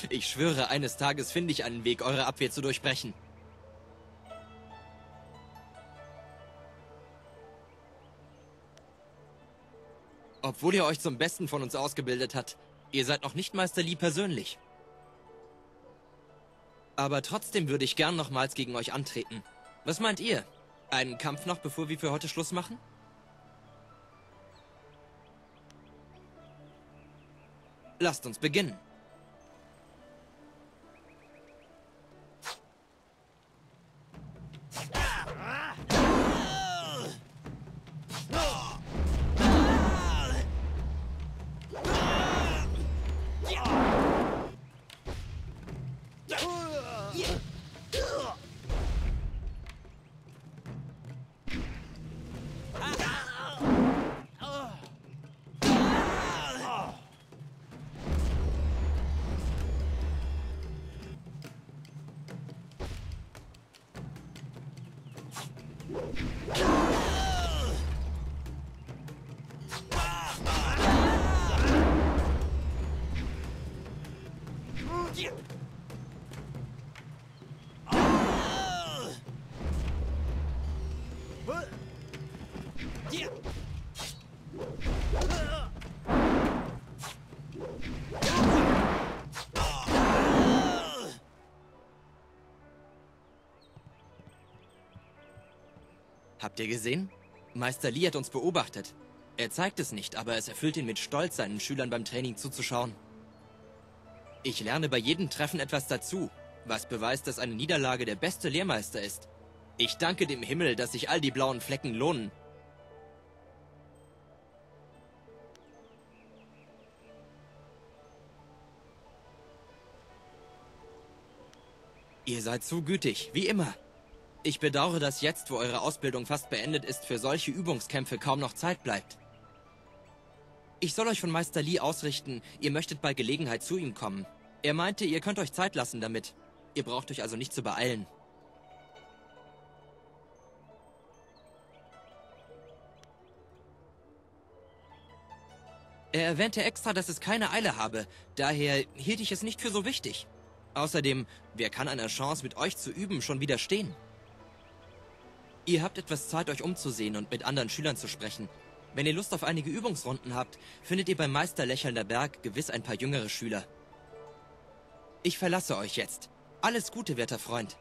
Ich schwöre, eines Tages finde ich einen Weg, eure Abwehr zu durchbrechen. Obwohl ihr euch zum Besten von uns ausgebildet habt, ihr seid noch nicht Meister Li persönlich. Aber trotzdem würde ich gern nochmals gegen euch antreten. Was meint ihr? Einen Kampf noch, bevor wir für heute Schluss machen? Lasst uns beginnen. Habt ihr gesehen? Meister Li hat uns beobachtet. Er zeigt es nicht, aber es erfüllt ihn mit Stolz, seinen Schülern beim Training zuzuschauen. Ich lerne bei jedem Treffen etwas dazu, was beweist, dass eine Niederlage der beste Lehrmeister ist. Ich danke dem Himmel, dass sich all die blauen Flecken lohnen. Ihr seid so gütig, wie immer. Ich bedauere, dass jetzt, wo eure Ausbildung fast beendet ist, für solche Übungskämpfe kaum noch Zeit bleibt. Ich soll euch von Meister Li ausrichten, ihr möchtet bei Gelegenheit zu ihm kommen. Er meinte, ihr könnt euch Zeit lassen damit. Ihr braucht euch also nicht zu beeilen. Er erwähnte extra, dass es keine Eile habe. Daher hielt ich es nicht für so wichtig. Außerdem, wer kann einer Chance, mit euch zu üben, schon widerstehen? Ihr habt etwas Zeit, euch umzusehen und mit anderen Schülern zu sprechen. Wenn ihr Lust auf einige Übungsrunden habt, findet ihr beim Meister Lächelnder Berg gewiss ein paar jüngere Schüler. Ich verlasse euch jetzt. Alles Gute, werter Freund.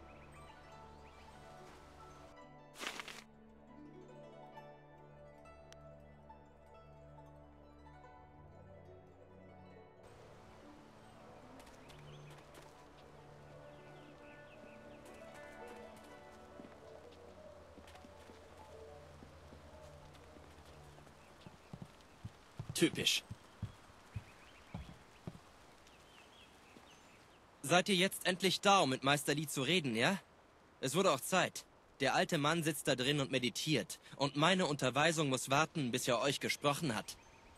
Typisch. Seid ihr jetzt endlich da, um mit Meister Li zu reden, ja? Es wurde auch Zeit. Der alte Mann sitzt da drin und meditiert. Und meine Unterweisung muss warten, bis er euch gesprochen hat.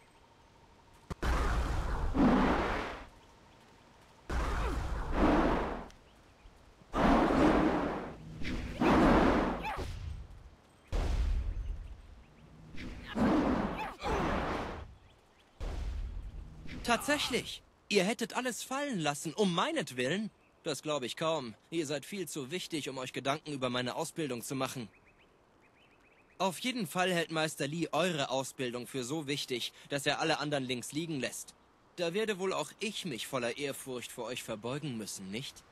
Tatsächlich. Ihr hättet alles fallen lassen, um meinetwillen? Das glaube ich kaum. Ihr seid viel zu wichtig, um euch Gedanken über meine Ausbildung zu machen. Auf jeden Fall hält Meister Li eure Ausbildung für so wichtig, dass er alle anderen links liegen lässt. Da werde wohl auch ich mich voller Ehrfurcht vor euch verbeugen müssen, nicht?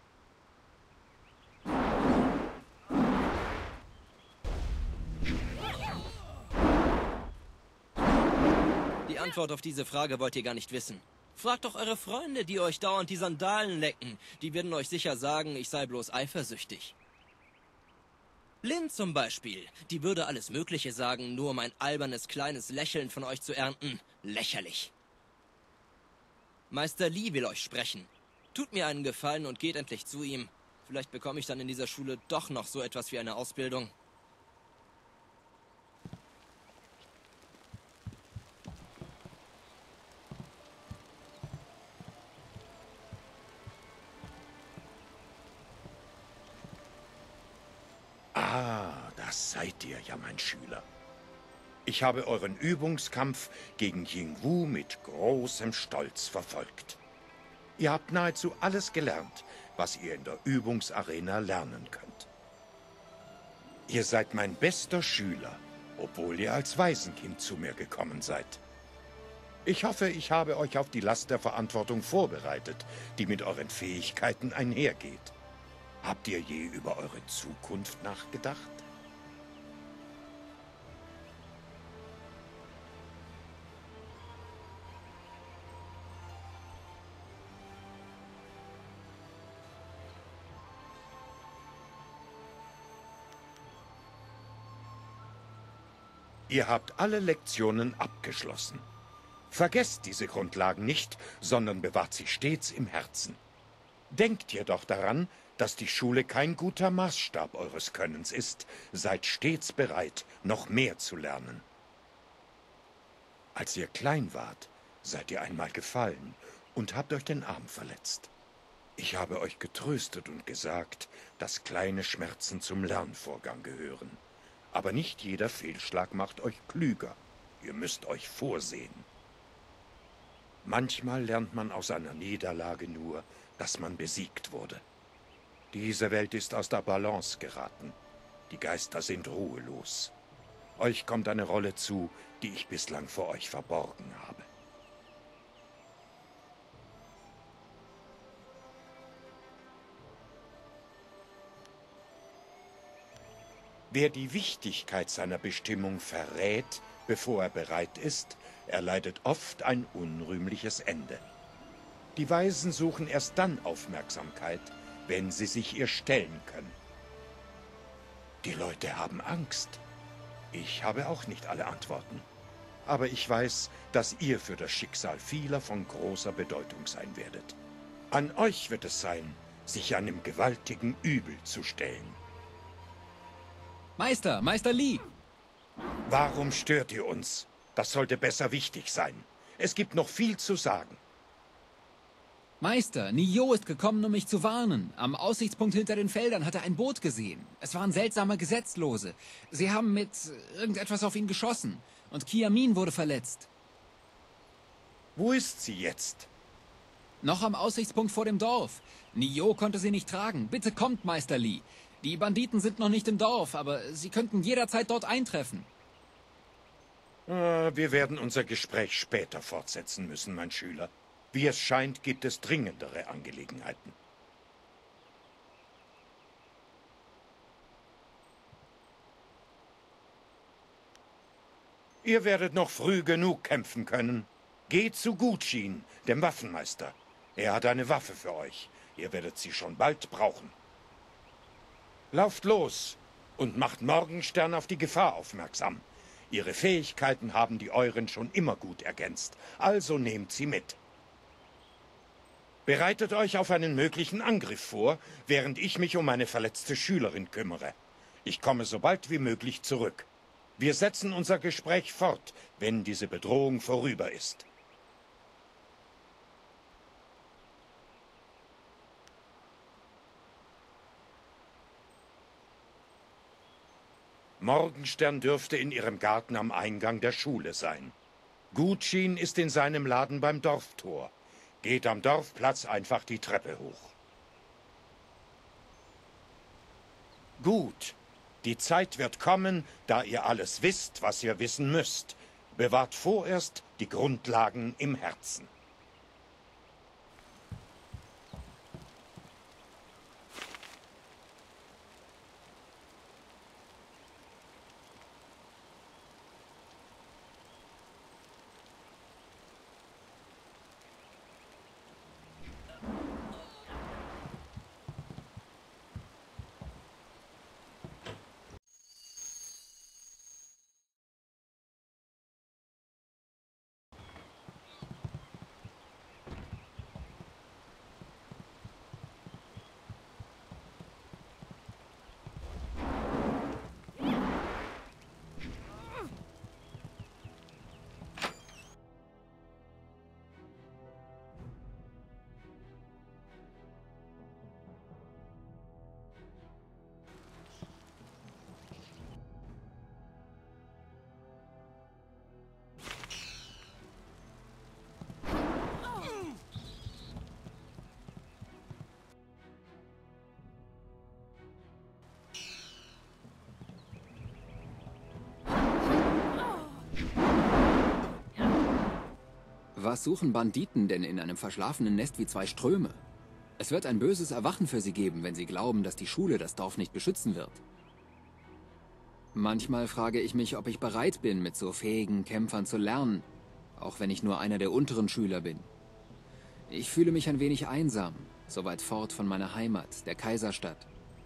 Die Antwort auf diese Frage wollt ihr gar nicht wissen. Fragt doch eure Freunde, die euch dauernd die Sandalen lecken. Die werden euch sicher sagen, ich sei bloß eifersüchtig. Lin zum Beispiel. Die würde alles Mögliche sagen, nur um ein albernes kleines Lächeln von euch zu ernten. Lächerlich. Meister Li will euch sprechen. Tut mir einen Gefallen und geht endlich zu ihm. Vielleicht bekomme ich dann in dieser Schule doch noch so etwas wie eine Ausbildung. Ah, das seid ihr ja, mein Schüler. Ich habe euren Übungskampf gegen Yingwu mit großem Stolz verfolgt. Ihr habt nahezu alles gelernt, was ihr in der Übungsarena lernen könnt. Ihr seid mein bester Schüler, obwohl ihr als Waisenkind zu mir gekommen seid. Ich hoffe, ich habe euch auf die Last der Verantwortung vorbereitet, die mit euren Fähigkeiten einhergeht. Habt ihr je über eure Zukunft nachgedacht? Ihr habt alle Lektionen abgeschlossen. Vergesst diese Grundlagen nicht, sondern bewahrt sie stets im Herzen. Denkt jedoch daran, dass die Schule kein guter Maßstab eures Könnens ist. Seid stets bereit, noch mehr zu lernen. Als ihr klein wart, seid ihr einmal gefallen und habt euch den Arm verletzt. Ich habe euch getröstet und gesagt, dass kleine Schmerzen zum Lernvorgang gehören. Aber nicht jeder Fehlschlag macht euch klüger. Ihr müsst euch vorsehen. Manchmal lernt man aus einer Niederlage nur, dass man besiegt wurde. Diese Welt ist aus der Balance geraten. Die Geister sind ruhelos. Euch kommt eine Rolle zu, die ich bislang vor euch verborgen habe. Wer die Wichtigkeit seiner Bestimmung verrät, bevor er bereit ist, erleidet oft ein unrühmliches Ende. Die Weisen suchen erst dann Aufmerksamkeit, wenn sie sich ihr stellen können. Die Leute haben Angst. Ich habe auch nicht alle Antworten. Aber ich weiß, dass ihr für das Schicksal vieler von großer Bedeutung sein werdet. An euch wird es sein, sich einem gewaltigen Übel zu stellen. Meister Lee! Warum stört ihr uns? Das sollte besser wichtig sein. Es gibt noch viel zu sagen. Meister, Nio ist gekommen, um mich zu warnen. Am Aussichtspunkt hinter den Feldern hat er ein Boot gesehen. Es waren seltsame Gesetzlose. Sie haben mit irgendetwas auf ihn geschossen. Und Kiamin wurde verletzt. Wo ist sie jetzt? Noch am Aussichtspunkt vor dem Dorf. Nio konnte sie nicht tragen. Bitte kommt, Meister Lee. Die Banditen sind noch nicht im Dorf, aber sie könnten jederzeit dort eintreffen. Wir werden unser Gespräch später fortsetzen müssen, mein Schüler. Wie es scheint, gibt es dringendere Angelegenheiten. Ihr werdet noch früh genug kämpfen können. Geht zu Gutschin, dem Waffenmeister. Er hat eine Waffe für euch. Ihr werdet sie schon bald brauchen. Lauft los und macht Morgenstern auf die Gefahr aufmerksam. Ihre Fähigkeiten haben die euren schon immer gut ergänzt, also nehmt sie mit. Bereitet euch auf einen möglichen Angriff vor, während ich mich um meine verletzte Schülerin kümmere. Ich komme so bald wie möglich zurück. Wir setzen unser Gespräch fort, wenn diese Bedrohung vorüber ist. Morgenstern dürfte in ihrem Garten am Eingang der Schule sein. Gutschin ist in seinem Laden beim Dorftor. Geht am Dorfplatz einfach die Treppe hoch. Gut. Die Zeit wird kommen, da ihr alles wisst, was ihr wissen müsst. Bewahrt vorerst die Grundlagen im Herzen. Was suchen Banditen denn in einem verschlafenen Nest wie zwei Ströme? Es wird ein böses Erwachen für sie geben, wenn sie glauben, dass die Schule das Dorf nicht beschützen wird. Manchmal frage ich mich, ob ich bereit bin, mit so fähigen Kämpfern zu lernen, auch wenn ich nur einer der unteren Schüler bin. Ich fühle mich ein wenig einsam, so weit fort von meiner Heimat, der Kaiserstadt.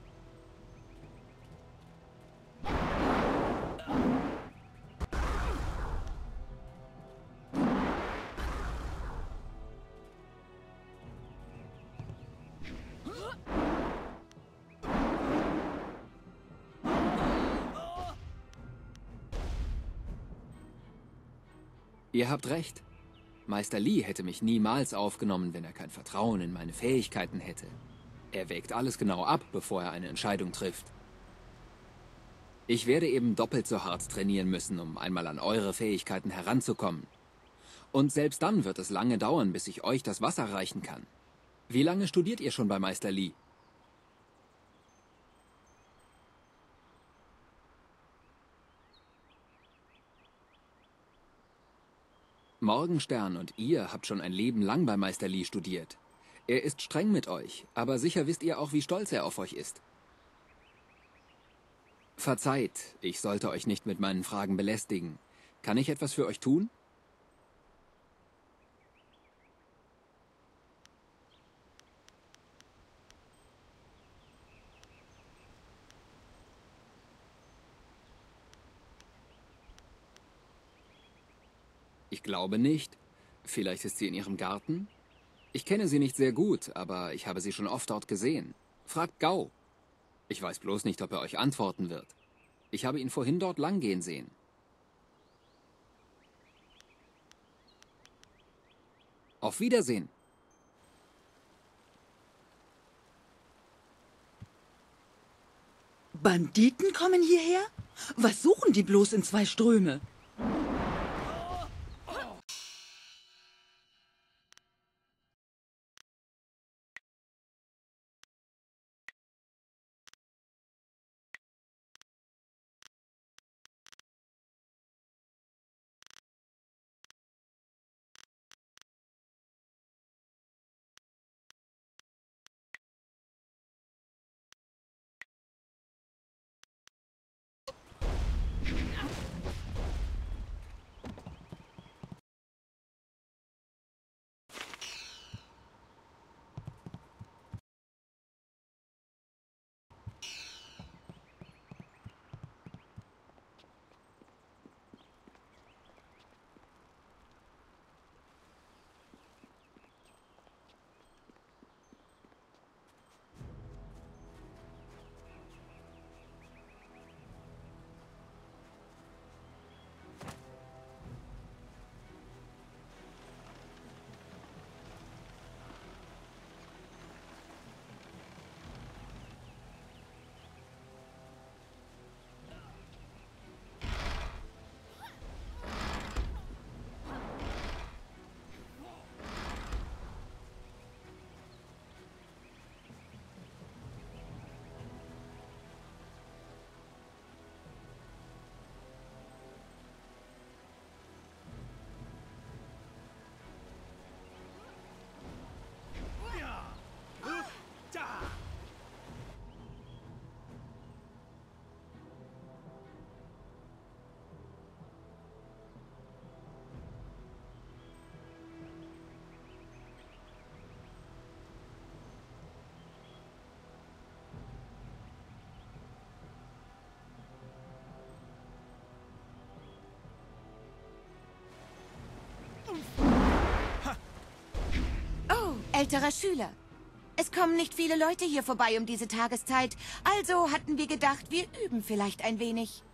Ihr habt recht. Meister Li hätte mich niemals aufgenommen, wenn er kein Vertrauen in meine Fähigkeiten hätte. Er wägt alles genau ab, bevor er eine Entscheidung trifft. Ich werde eben doppelt so hart trainieren müssen, um einmal an eure Fähigkeiten heranzukommen. Und selbst dann wird es lange dauern, bis ich euch das Wasser reichen kann. Wie lange studiert ihr schon bei Meister Li? Morgenstern und ihr habt schon ein Leben lang bei Meister Li studiert. Er ist streng mit euch, aber sicher wisst ihr auch, wie stolz er auf euch ist. Verzeiht, ich sollte euch nicht mit meinen Fragen belästigen. Kann ich etwas für euch tun? Ich glaube nicht. Vielleicht ist sie in ihrem Garten? Ich kenne sie nicht sehr gut, aber ich habe sie schon oft dort gesehen. Fragt Gao. Ich weiß bloß nicht, ob er euch antworten wird. Ich habe ihn vorhin dort langgehen sehen. Auf Wiedersehen. Banditen kommen hierher? Was suchen die bloß in zwei Ströme? Oh, älterer Schüler. Es kommen nicht viele Leute hier vorbei um diese Tageszeit, also hatten wir gedacht, wir üben vielleicht ein wenig.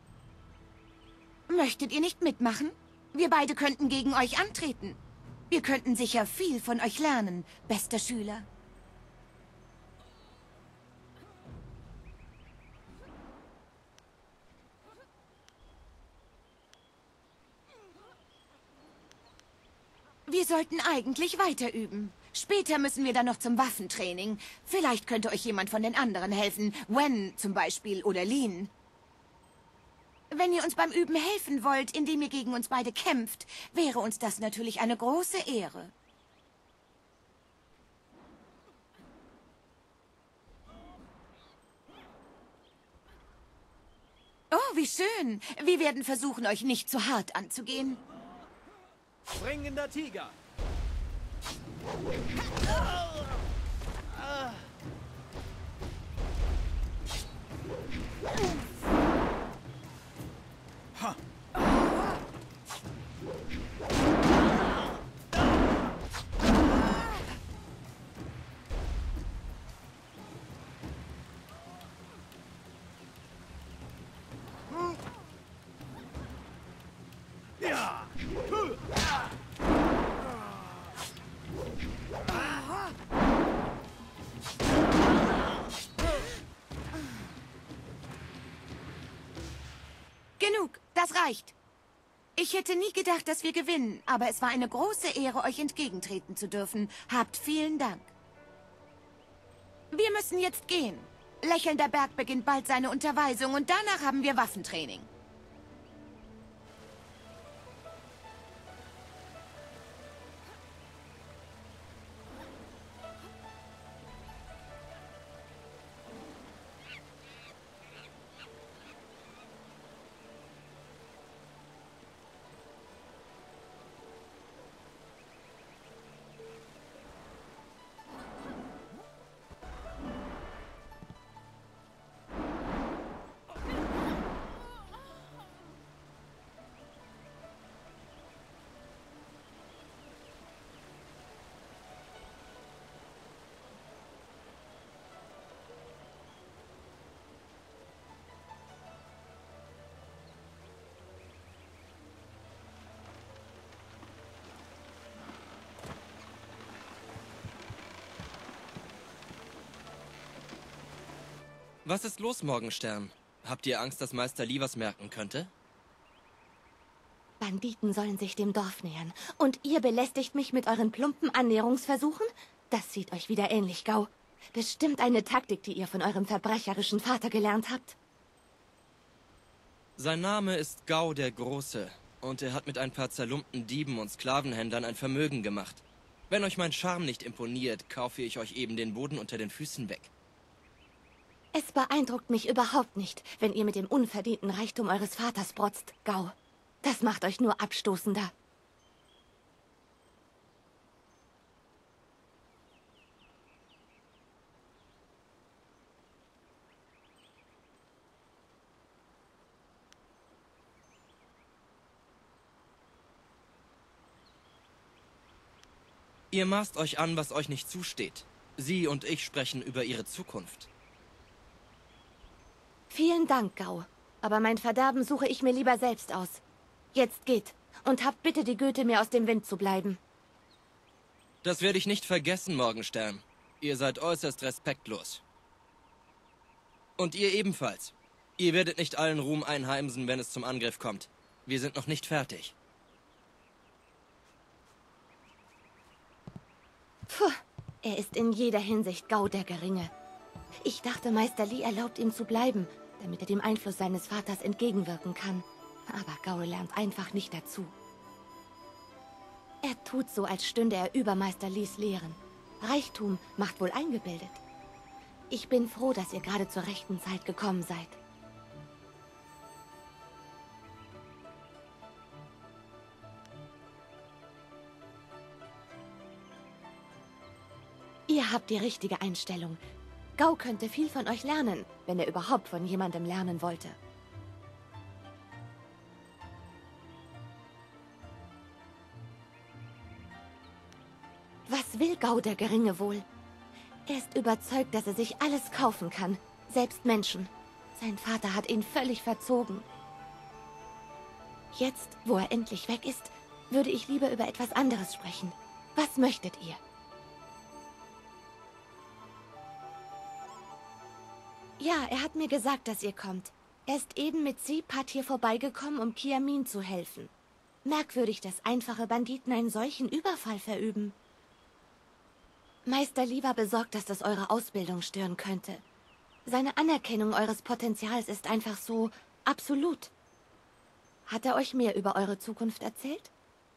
Möchtet ihr nicht mitmachen? Wir beide könnten gegen euch antreten. Wir könnten sicher viel von euch lernen, bester Schüler. Wir sollten eigentlich weiter üben. Später müssen wir dann noch zum Waffentraining. Vielleicht könnte euch jemand von den anderen helfen. Wen zum Beispiel oder Lin. Wenn ihr uns beim Üben helfen wollt, indem ihr gegen uns beide kämpft, wäre uns das natürlich eine große Ehre. Oh, wie schön. Wir werden versuchen, euch nicht zu hart anzugehen. Springender Tiger. Genug, das reicht. Ich hätte nie gedacht, dass wir gewinnen, aber es war eine große Ehre, euch entgegentreten zu dürfen. Habt vielen Dank. Wir müssen jetzt gehen. Lächelnder Berg beginnt bald seine Unterweisung und danach haben wir Waffentraining. Was ist los, Morgenstern? Habt ihr Angst, dass Meister Lee was merken könnte? Banditen sollen sich dem Dorf nähern. Und ihr belästigt mich mit euren plumpen Annäherungsversuchen? Das sieht euch wieder ähnlich, Gau. Bestimmt eine Taktik, die ihr von eurem verbrecherischen Vater gelernt habt. Sein Name ist Gau der Große. Und er hat mit ein paar zerlumpten Dieben und Sklavenhändlern ein Vermögen gemacht. Wenn euch mein Charme nicht imponiert, kaufe ich euch eben den Boden unter den Füßen weg. Es beeindruckt mich überhaupt nicht, wenn ihr mit dem unverdienten Reichtum eures Vaters protzt, Gau. Das macht euch nur abstoßender. Ihr maßt euch an, was euch nicht zusteht. Sie und ich sprechen über ihre Zukunft. Vielen Dank, Gau. Aber mein Verderben suche ich mir lieber selbst aus. Jetzt geht. Und habt bitte die Güte, mir aus dem Wind zu bleiben. Das werde ich nicht vergessen, Morgenstern. Ihr seid äußerst respektlos. Und ihr ebenfalls. Ihr werdet nicht allen Ruhm einheimsen, wenn es zum Angriff kommt. Wir sind noch nicht fertig. Puh, er ist in jeder Hinsicht Gau der Geringe. Ich dachte, Meister Lee erlaubt ihm zu bleiben, damit er dem Einfluss seines Vaters entgegenwirken kann. Aber Gau lernt einfach nicht dazu. Er tut so, als stünde er über Meister Lees Lehren. Reichtum macht wohl eingebildet. Ich bin froh, dass ihr gerade zur rechten Zeit gekommen seid. Ihr habt die richtige Einstellung. Gau könnte viel von euch lernen, wenn er überhaupt von jemandem lernen wollte. Was will Gau der Geringe wohl? Er ist überzeugt, dass er sich alles kaufen kann, selbst Menschen. Sein Vater hat ihn völlig verzogen. Jetzt, wo er endlich weg ist, würde ich lieber über etwas anderes sprechen. Was möchtet ihr? Ja, er hat mir gesagt, dass ihr kommt. Er ist eben mit Seepat hier vorbeigekommen, um Kiamin zu helfen. Merkwürdig, dass einfache Banditen einen solchen Überfall verüben. Meister Lee war besorgt, dass das eure Ausbildung stören könnte. Seine Anerkennung eures Potenzials ist einfach so absolut. Hat er euch mehr über eure Zukunft erzählt?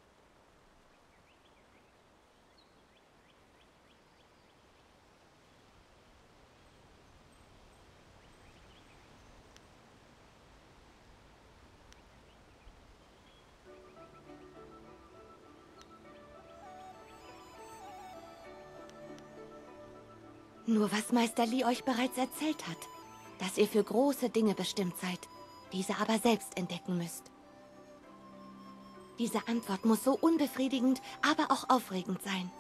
Nur was Meister Li euch bereits erzählt hat, dass ihr für große Dinge bestimmt seid, diese aber selbst entdecken müsst. Diese Antwort muss so unbefriedigend, aber auch aufregend sein.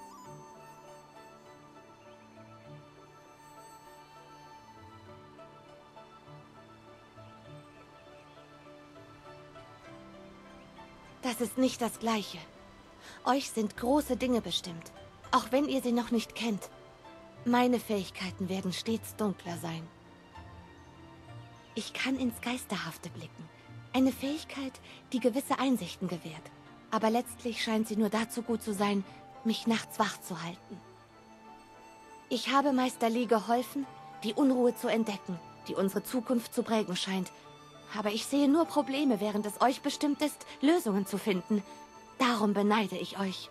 Das ist nicht das Gleiche. Euch sind große Dinge bestimmt, auch wenn ihr sie noch nicht kennt. Meine Fähigkeiten werden stets dunkler sein. Ich kann ins Geisterhafte blicken. Eine Fähigkeit, die gewisse Einsichten gewährt. Aber letztlich scheint sie nur dazu gut zu sein, mich nachts wach zu halten. Ich habe Meister Li geholfen, die Unruhe zu entdecken, die unsere Zukunft zu prägen scheint. Aber ich sehe nur Probleme, während es euch bestimmt ist, Lösungen zu finden. Darum beneide ich euch.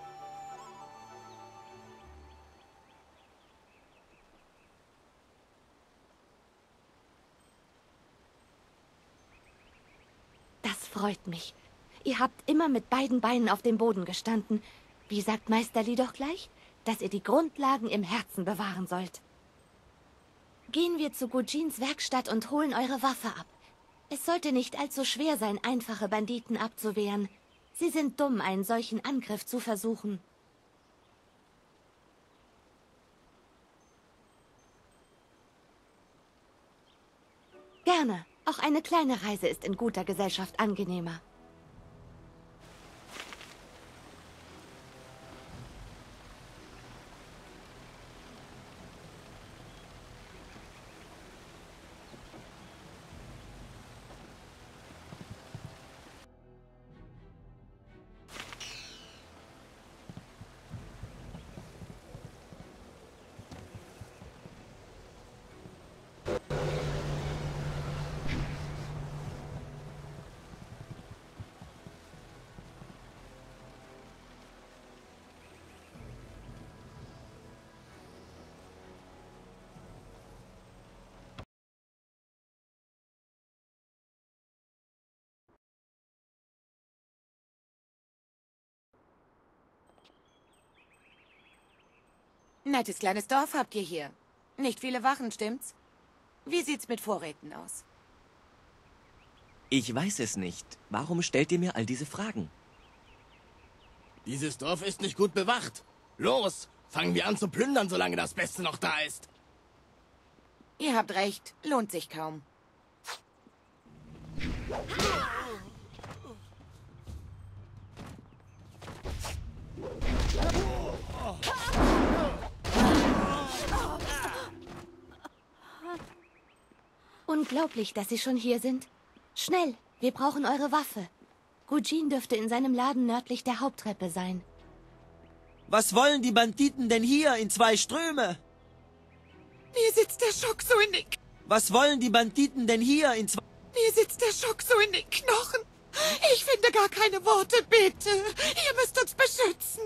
Das freut mich. Ihr habt immer mit beiden Beinen auf dem Boden gestanden. Wie sagt Meister Li doch gleich? Dass ihr die Grundlagen im Herzen bewahren sollt. Gehen wir zu Gujins Werkstatt und holen eure Waffe ab. Es sollte nicht allzu schwer sein, einfache Banditen abzuwehren. Sie sind dumm, einen solchen Angriff zu versuchen. Gerne. Auch eine kleine Reise ist in guter Gesellschaft angenehmer. Nettes kleines Dorf habt ihr hier. Nicht viele Wachen, stimmt's? Wie sieht's mit Vorräten aus? Ich weiß es nicht. Warum stellt ihr mir all diese Fragen? Dieses Dorf ist nicht gut bewacht. Los, fangen wir an zu plündern, solange das Beste noch da ist. Ihr habt recht, lohnt sich kaum. Unglaublich, dass Sie schon hier sind. Schnell, wir brauchen eure Waffe. Gujin dürfte in seinem Laden nördlich der Haupttreppe sein. Was wollen die Banditen denn hier in 2 Ströme? Mir sitzt der Schock so in den... Was wollen die Banditen denn hier in 2... Mir sitzt der Schock so in den Knochen. Ich finde gar keine Worte, bitte. Ihr müsst uns beschützen.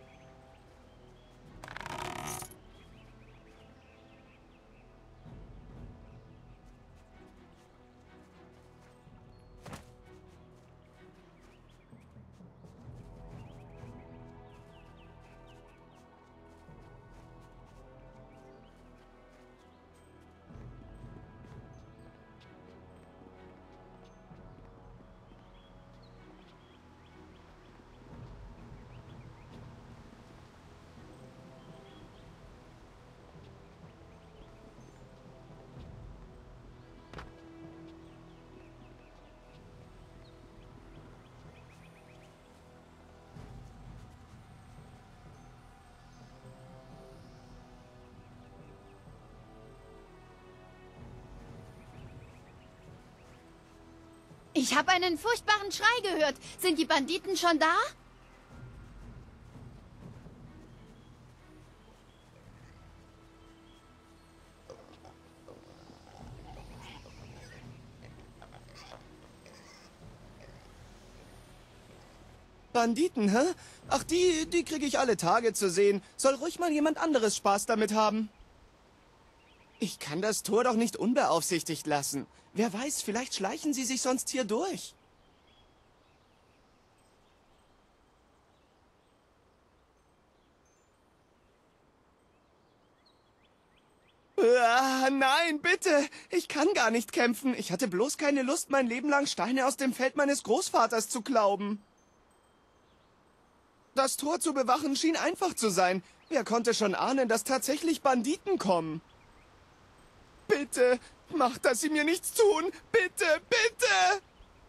Ich habe einen furchtbaren Schrei gehört. Sind die Banditen schon da? Banditen, hä? Ach, die kriege ich alle Tage zu sehen. Soll ruhig mal jemand anderes Spaß damit haben. Ich kann das Tor doch nicht unbeaufsichtigt lassen. Wer weiß, vielleicht schleichen sie sich sonst hier durch. Nein, bitte! Ich kann gar nicht kämpfen. Ich hatte bloß keine Lust, mein Leben lang Steine aus dem Feld meines Großvaters zu klauben. Das Tor zu bewachen schien einfach zu sein. Wer konnte schon ahnen, dass tatsächlich Banditen kommen? Bitte, macht, dass sie mir nichts tun! Bitte, bitte!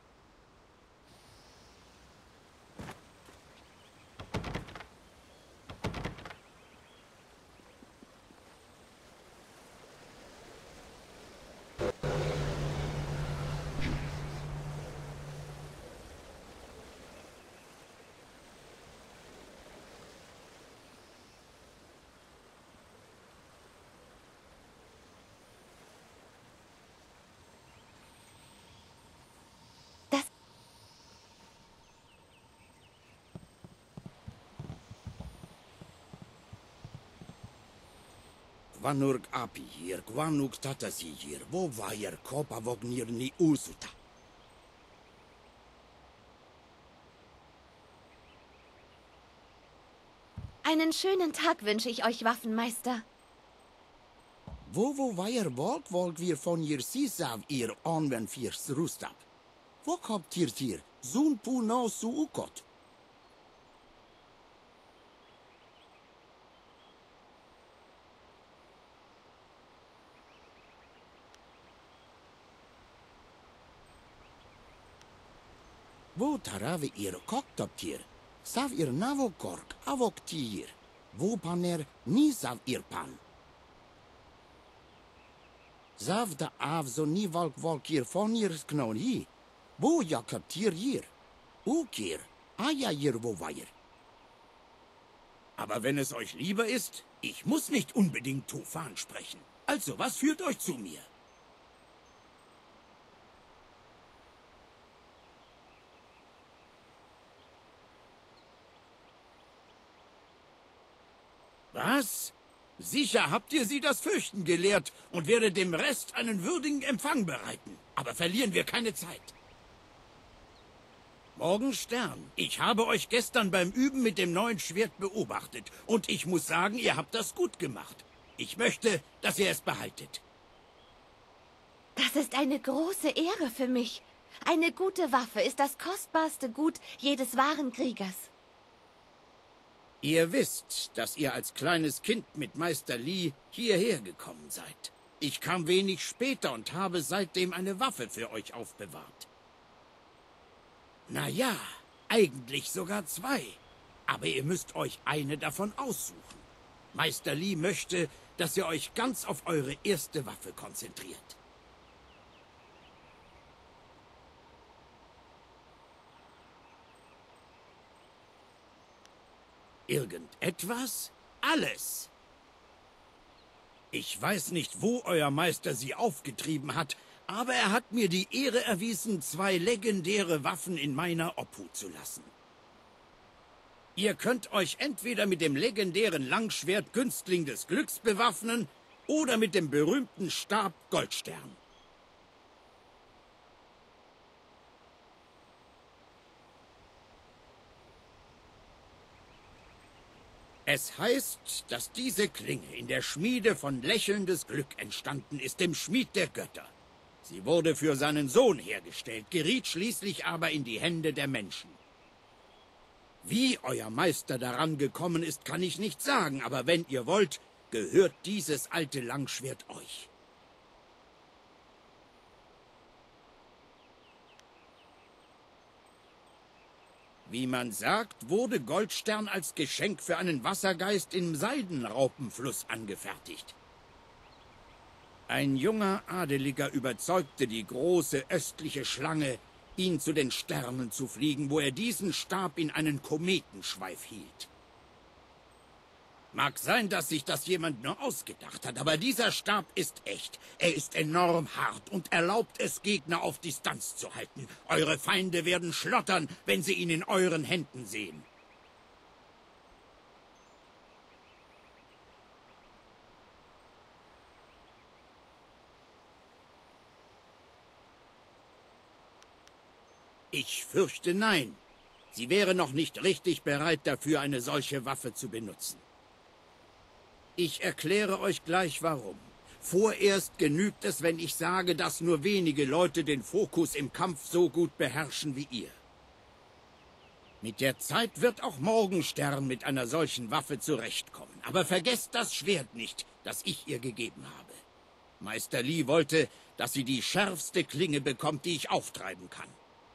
Kvanurg api hier, kvanuk tatasi hier, wo vajer kopa vognirni usuta. Einen schönen Tag wünsche ich euch, Waffenmeister. Wo vajer volk wir von hier sisav ihr onven firs rustab. Wo kommt hier, zun pu no su ukot. Wo tarave ir koktoptir, sav ir navokork avoktir, wo paner ni sav ir pan. Sav da av zo ni volk ir von ir knon hi, wo jakaptir hier, ukir, aja ir wo vajer. Aber wenn es euch lieber ist, ich muss nicht unbedingt Tufan sprechen. Also, was führt euch zu mir? Was? Sicher habt ihr sie das Fürchten gelehrt und werdet dem Rest einen würdigen Empfang bereiten. Aber verlieren wir keine Zeit. Morgenstern, ich habe euch gestern beim Üben mit dem neuen Schwert beobachtet. Und ich muss sagen, ihr habt das gut gemacht. Ich möchte, dass ihr es behaltet. Das ist eine große Ehre für mich. Eine gute Waffe ist das kostbarste Gut jedes wahren Kriegers. Ihr wisst, dass ihr als kleines Kind mit Meister Li hierher gekommen seid. Ich kam wenig später und habe seitdem eine Waffe für euch aufbewahrt. Na ja, eigentlich sogar zwei. Aber ihr müsst euch eine davon aussuchen. Meister Li möchte, dass ihr euch ganz auf eure erste Waffe konzentriert. Irgendetwas? Alles. Ich weiß nicht, wo euer Meister sie aufgetrieben hat, aber er hat mir die Ehre erwiesen, zwei legendäre Waffen in meiner Obhut zu lassen. Ihr könnt euch entweder mit dem legendären Langschwert Günstling des Glücks bewaffnen oder mit dem berühmten Stab Goldstern. Es heißt, dass diese Klinge in der Schmiede von Lächelndes Glück entstanden ist, dem Schmied der Götter. Sie wurde für seinen Sohn hergestellt, geriet schließlich aber in die Hände der Menschen. Wie euer Meister daran gekommen ist, kann ich nicht sagen, aber wenn ihr wollt, gehört dieses alte Langschwert euch. Wie man sagt, wurde Goldstern als Geschenk für einen Wassergeist im Seidenraupenfluss angefertigt. Ein junger Adeliger überzeugte die große östliche Schlange, ihn zu den Sternen zu fliegen, wo er diesen Stab in einen Kometenschweif hielt. Mag sein, dass sich das jemand nur ausgedacht hat, aber dieser Stab ist echt. Er ist enorm hart und erlaubt es, Gegner auf Distanz zu halten. Eure Feinde werden schlottern, wenn sie ihn in euren Händen sehen. Ich fürchte nein. Sie wäre noch nicht richtig bereit dafür, eine solche Waffe zu benutzen. Ich erkläre euch gleich warum. Vorerst genügt es, wenn ich sage, dass nur wenige Leute den Fokus im Kampf so gut beherrschen wie ihr. Mit der Zeit wird auch Morgenstern mit einer solchen Waffe zurechtkommen. Aber vergesst das Schwert nicht, das ich ihr gegeben habe. Meister Li wollte, dass sie die schärfste Klinge bekommt, die ich auftreiben kann.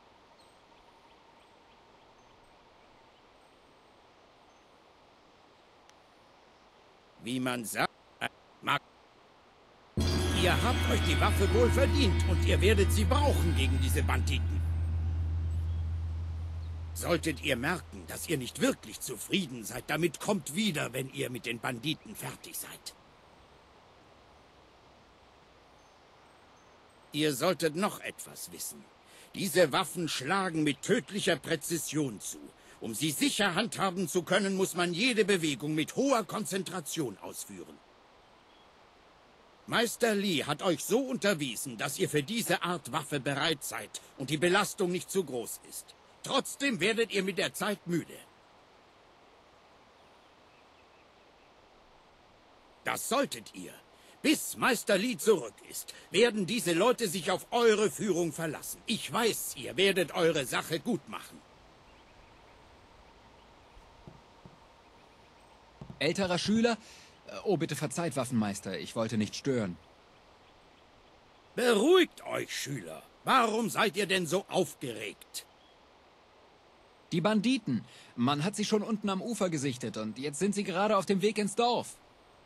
Wie man sagt, ihr habt euch die Waffe wohl verdient und ihr werdet sie brauchen gegen diese Banditen. Solltet ihr merken, dass ihr nicht wirklich zufrieden seid, damit kommt wieder, wenn ihr mit den Banditen fertig seid. Ihr solltet noch etwas wissen. Diese Waffen schlagen mit tödlicher Präzision zu. Um sie sicher handhaben zu können, muss man jede Bewegung mit hoher Konzentration ausführen. Meister Li hat euch so unterwiesen, dass ihr für diese Art Waffe bereit seid und die Belastung nicht zu groß ist. Trotzdem werdet ihr mit der Zeit müde. Das solltet ihr. Bis Meister Li zurück ist, werden diese Leute sich auf eure Führung verlassen. Ich weiß, ihr werdet eure Sache gut machen. Älterer Schüler? Oh, bitte verzeiht, Waffenmeister. Ich wollte nicht stören. Beruhigt euch, Schüler. Warum seid ihr denn so aufgeregt? Die Banditen. Man hat sie schon unten am Ufer gesichtet und jetzt sind sie gerade auf dem Weg ins Dorf.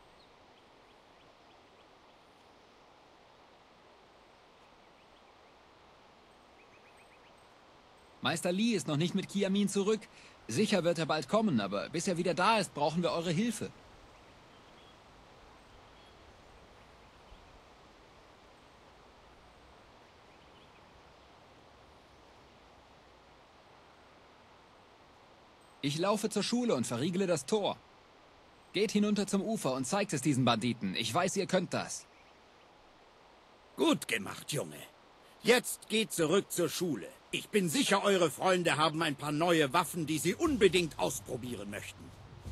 Meister Li ist noch nicht mit Kiamin zurück. Sicher wird er bald kommen, aber bis er wieder da ist, brauchen wir eure Hilfe. Ich laufe zur Schule und verriegle das Tor. Geht hinunter zum Ufer und zeigt es diesen Banditen. Ich weiß, ihr könnt das. Gut gemacht, Junge. Jetzt geht zurück zur Schule. Ich bin sicher, eure Freunde haben ein paar neue Waffen, die sie unbedingt ausprobieren möchten.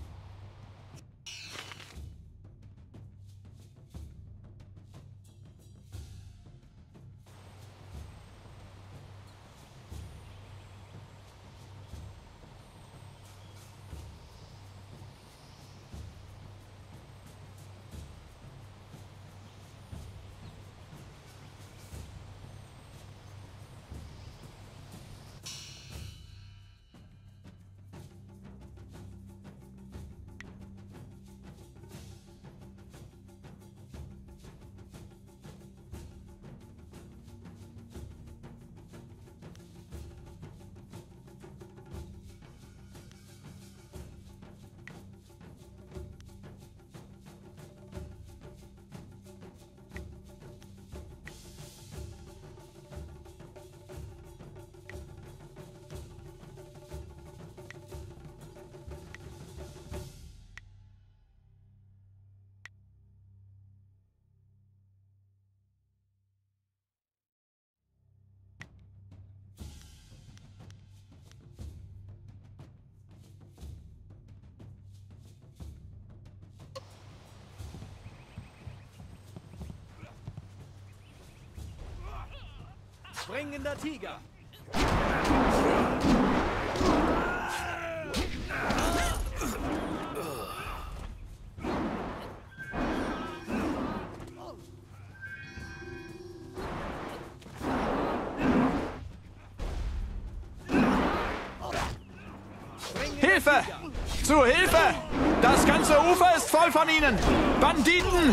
Springender Tiger. Hilfe! Zu Hilfe! Das ganze Ufer ist voll von ihnen! Banditen!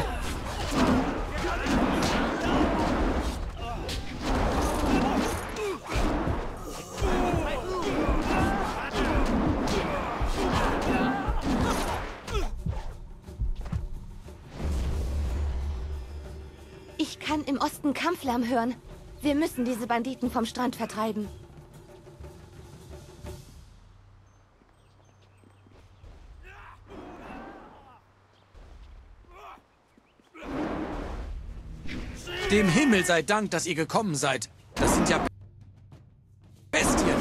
Ich kann im Osten Kampflärm hören. Wir müssen diese Banditen vom Strand vertreiben. Dem Himmel sei Dank, dass ihr gekommen seid. Das sind ja Bestien.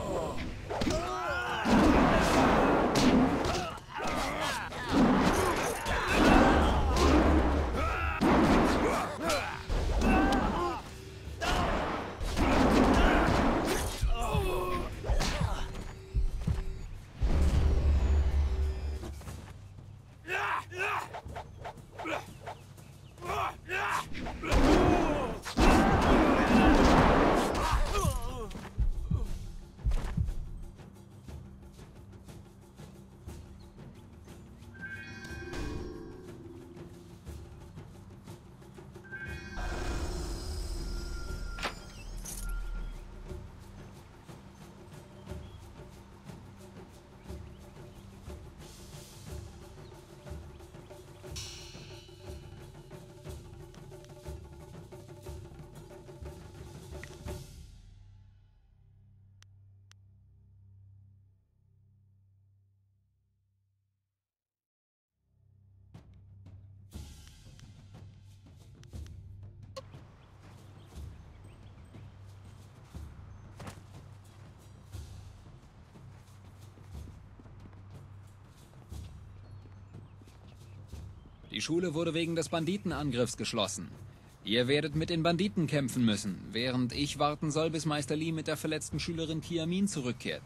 Die Schule wurde wegen des Banditenangriffs geschlossen. Ihr werdet mit den Banditen kämpfen müssen, während ich warten soll, bis Meister Li mit der verletzten Schülerin Kiamin zurückkehrt.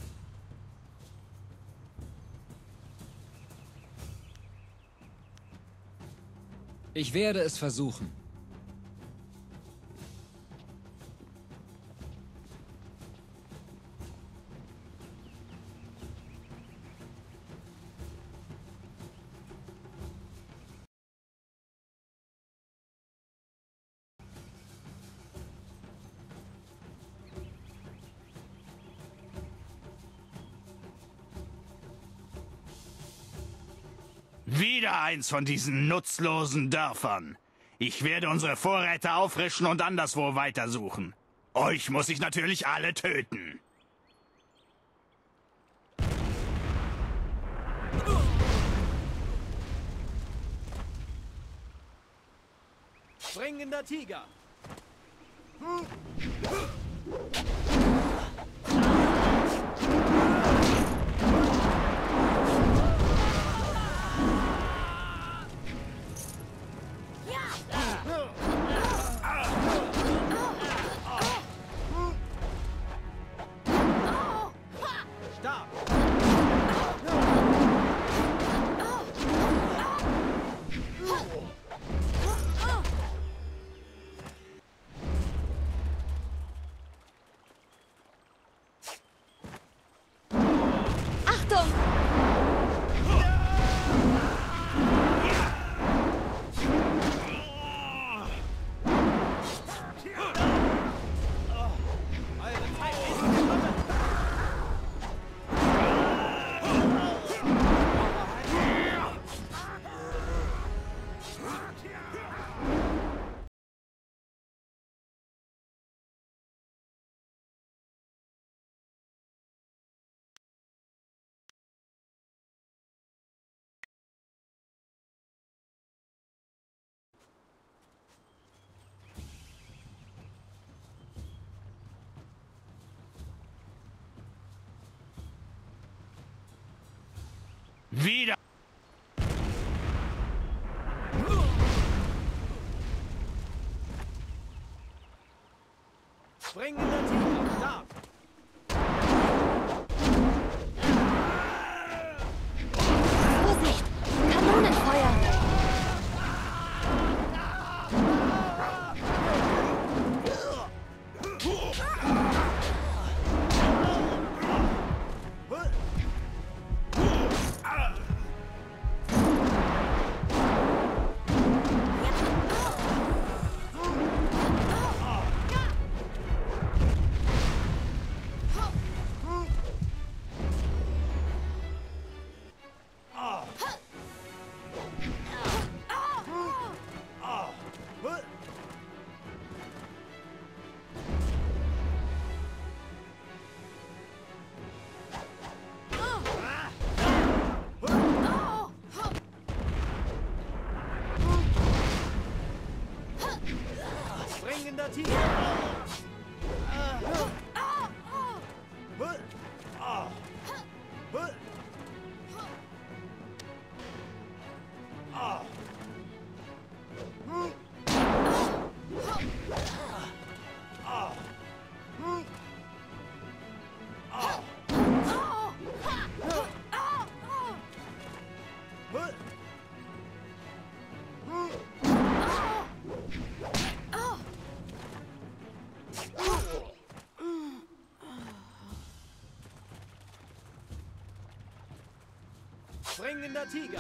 Ich werde es versuchen. Wieder eins von diesen nutzlosen Dörfern. Ich werde unsere Vorräte auffrischen und anderswo weitersuchen. Euch muss ich natürlich alle töten. Springender Tiger. Wieder! Springender Tiger. Da! Vorsicht! Kanonenfeuer! Springender Tiger! Springender Tiger!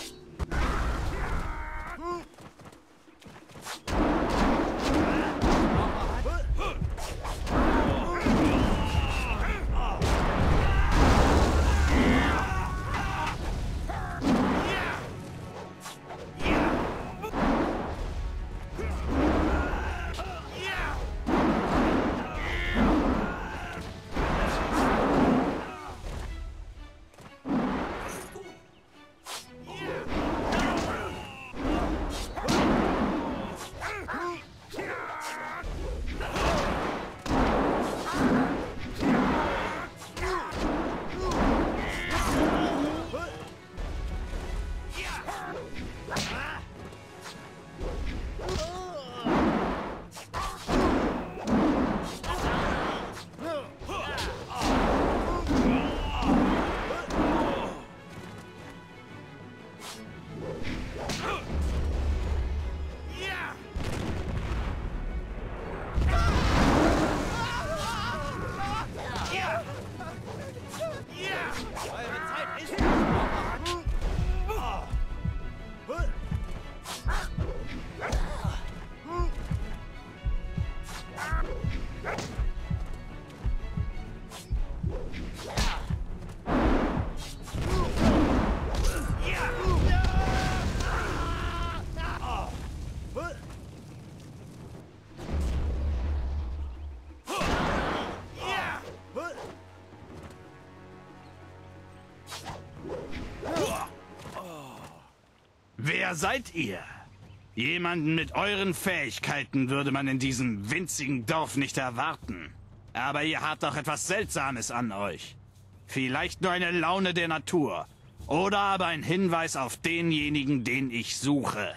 Wer seid ihr? Jemanden mit euren Fähigkeiten würde man in diesem winzigen Dorf nicht erwarten. Aber ihr habt doch etwas Seltsames an euch. Vielleicht nur eine Laune der Natur. Oder aber ein Hinweis auf denjenigen, den ich suche.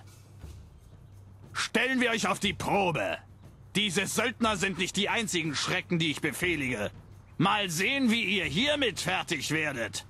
Stellen wir euch auf die Probe. Diese Söldner sind nicht die einzigen Schrecken, die ich befehlige. Mal sehen, wie ihr hiermit fertig werdet.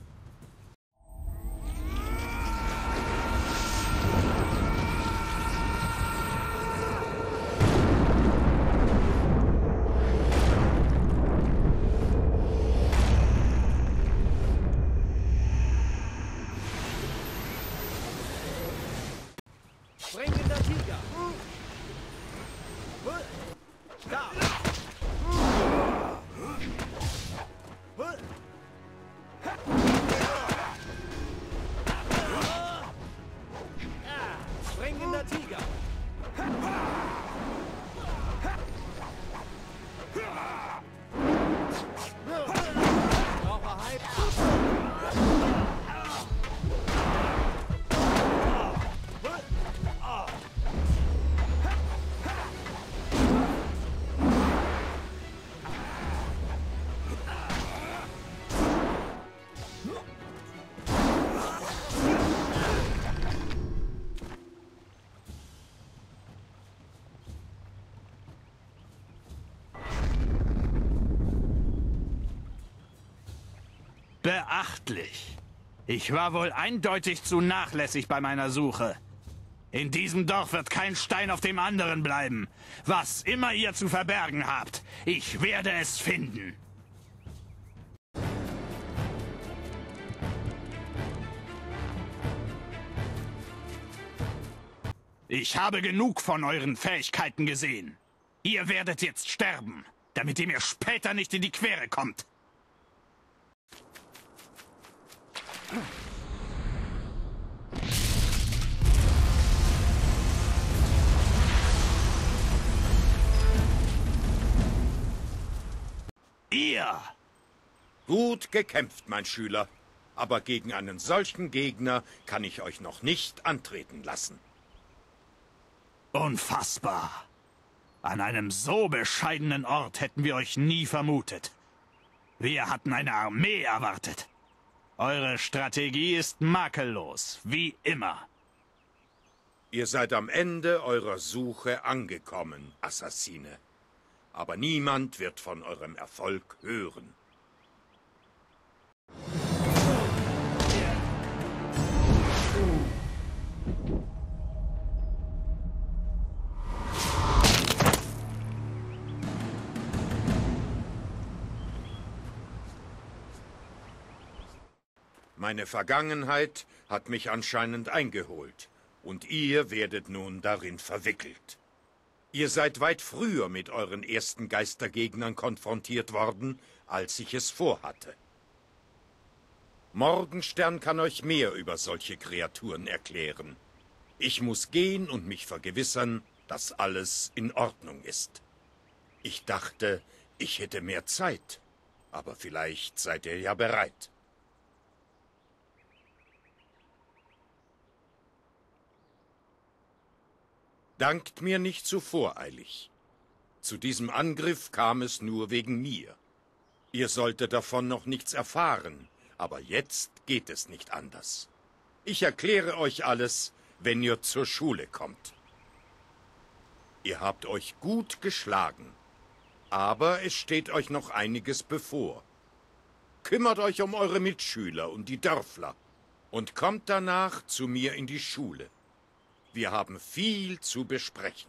Springender Tiger! Da! Springender Tiger! Beachtlich. Ich war wohl eindeutig zu nachlässig bei meiner Suche. In diesem Dorf wird kein Stein auf dem anderen bleiben. Was immer ihr zu verbergen habt, ich werde es finden. Ich habe genug von euren Fähigkeiten gesehen. Ihr werdet jetzt sterben, damit ihr mir später nicht in die Quere kommt. Ihr! Gut gekämpft, mein Schüler. Aber gegen einen solchen Gegner kann ich euch noch nicht antreten lassen. Unfassbar. An einem so bescheidenen Ort hätten wir euch nie vermutet. Wir hatten eine Armee erwartet. Eure Strategie ist makellos, wie immer. Ihr seid am Ende eurer Suche angekommen, Assassine. Aber niemand wird von eurem Erfolg hören. Meine Vergangenheit hat mich anscheinend eingeholt, und ihr werdet nun darin verwickelt. Ihr seid weit früher mit euren ersten Geistergegnern konfrontiert worden, als ich es vorhatte. Morgenstern kann euch mehr über solche Kreaturen erklären. Ich muss gehen und mich vergewissern, dass alles in Ordnung ist. Ich dachte, ich hätte mehr Zeit, aber vielleicht seid ihr ja bereit. Dankt mir nicht zu voreilig. Zu diesem Angriff kam es nur wegen mir. Ihr solltet davon noch nichts erfahren, aber jetzt geht es nicht anders. Ich erkläre euch alles, wenn ihr zur Schule kommt. Ihr habt euch gut geschlagen, aber es steht euch noch einiges bevor. Kümmert euch um eure Mitschüler und die Dörfler und kommt danach zu mir in die Schule. Wir haben viel zu besprechen.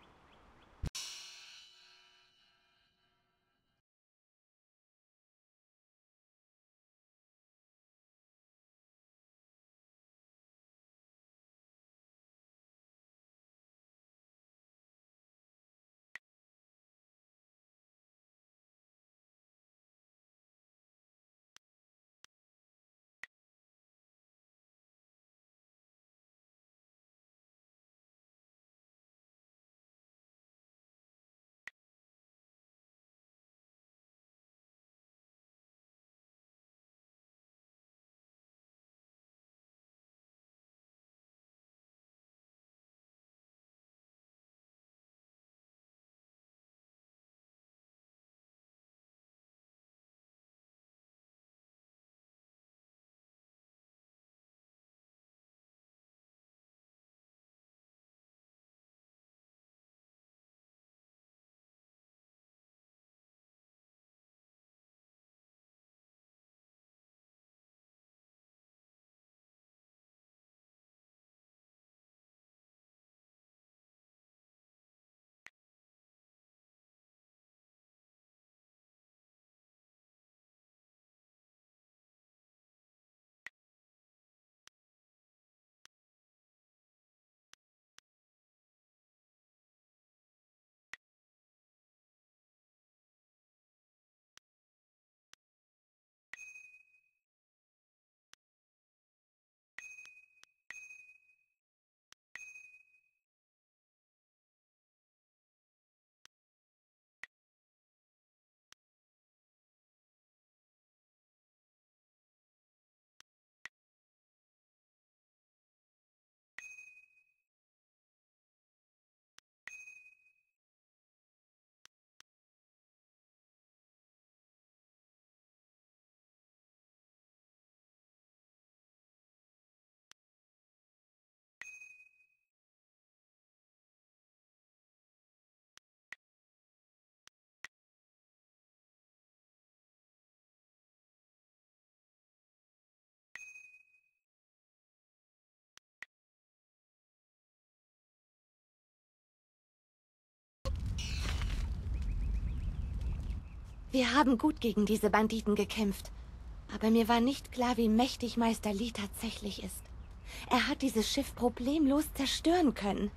Wir haben gut gegen diese Banditen gekämpft. Aber mir war nicht klar, wie mächtig Meister Li tatsächlich ist. Er hat dieses Schiff problemlos zerstören können.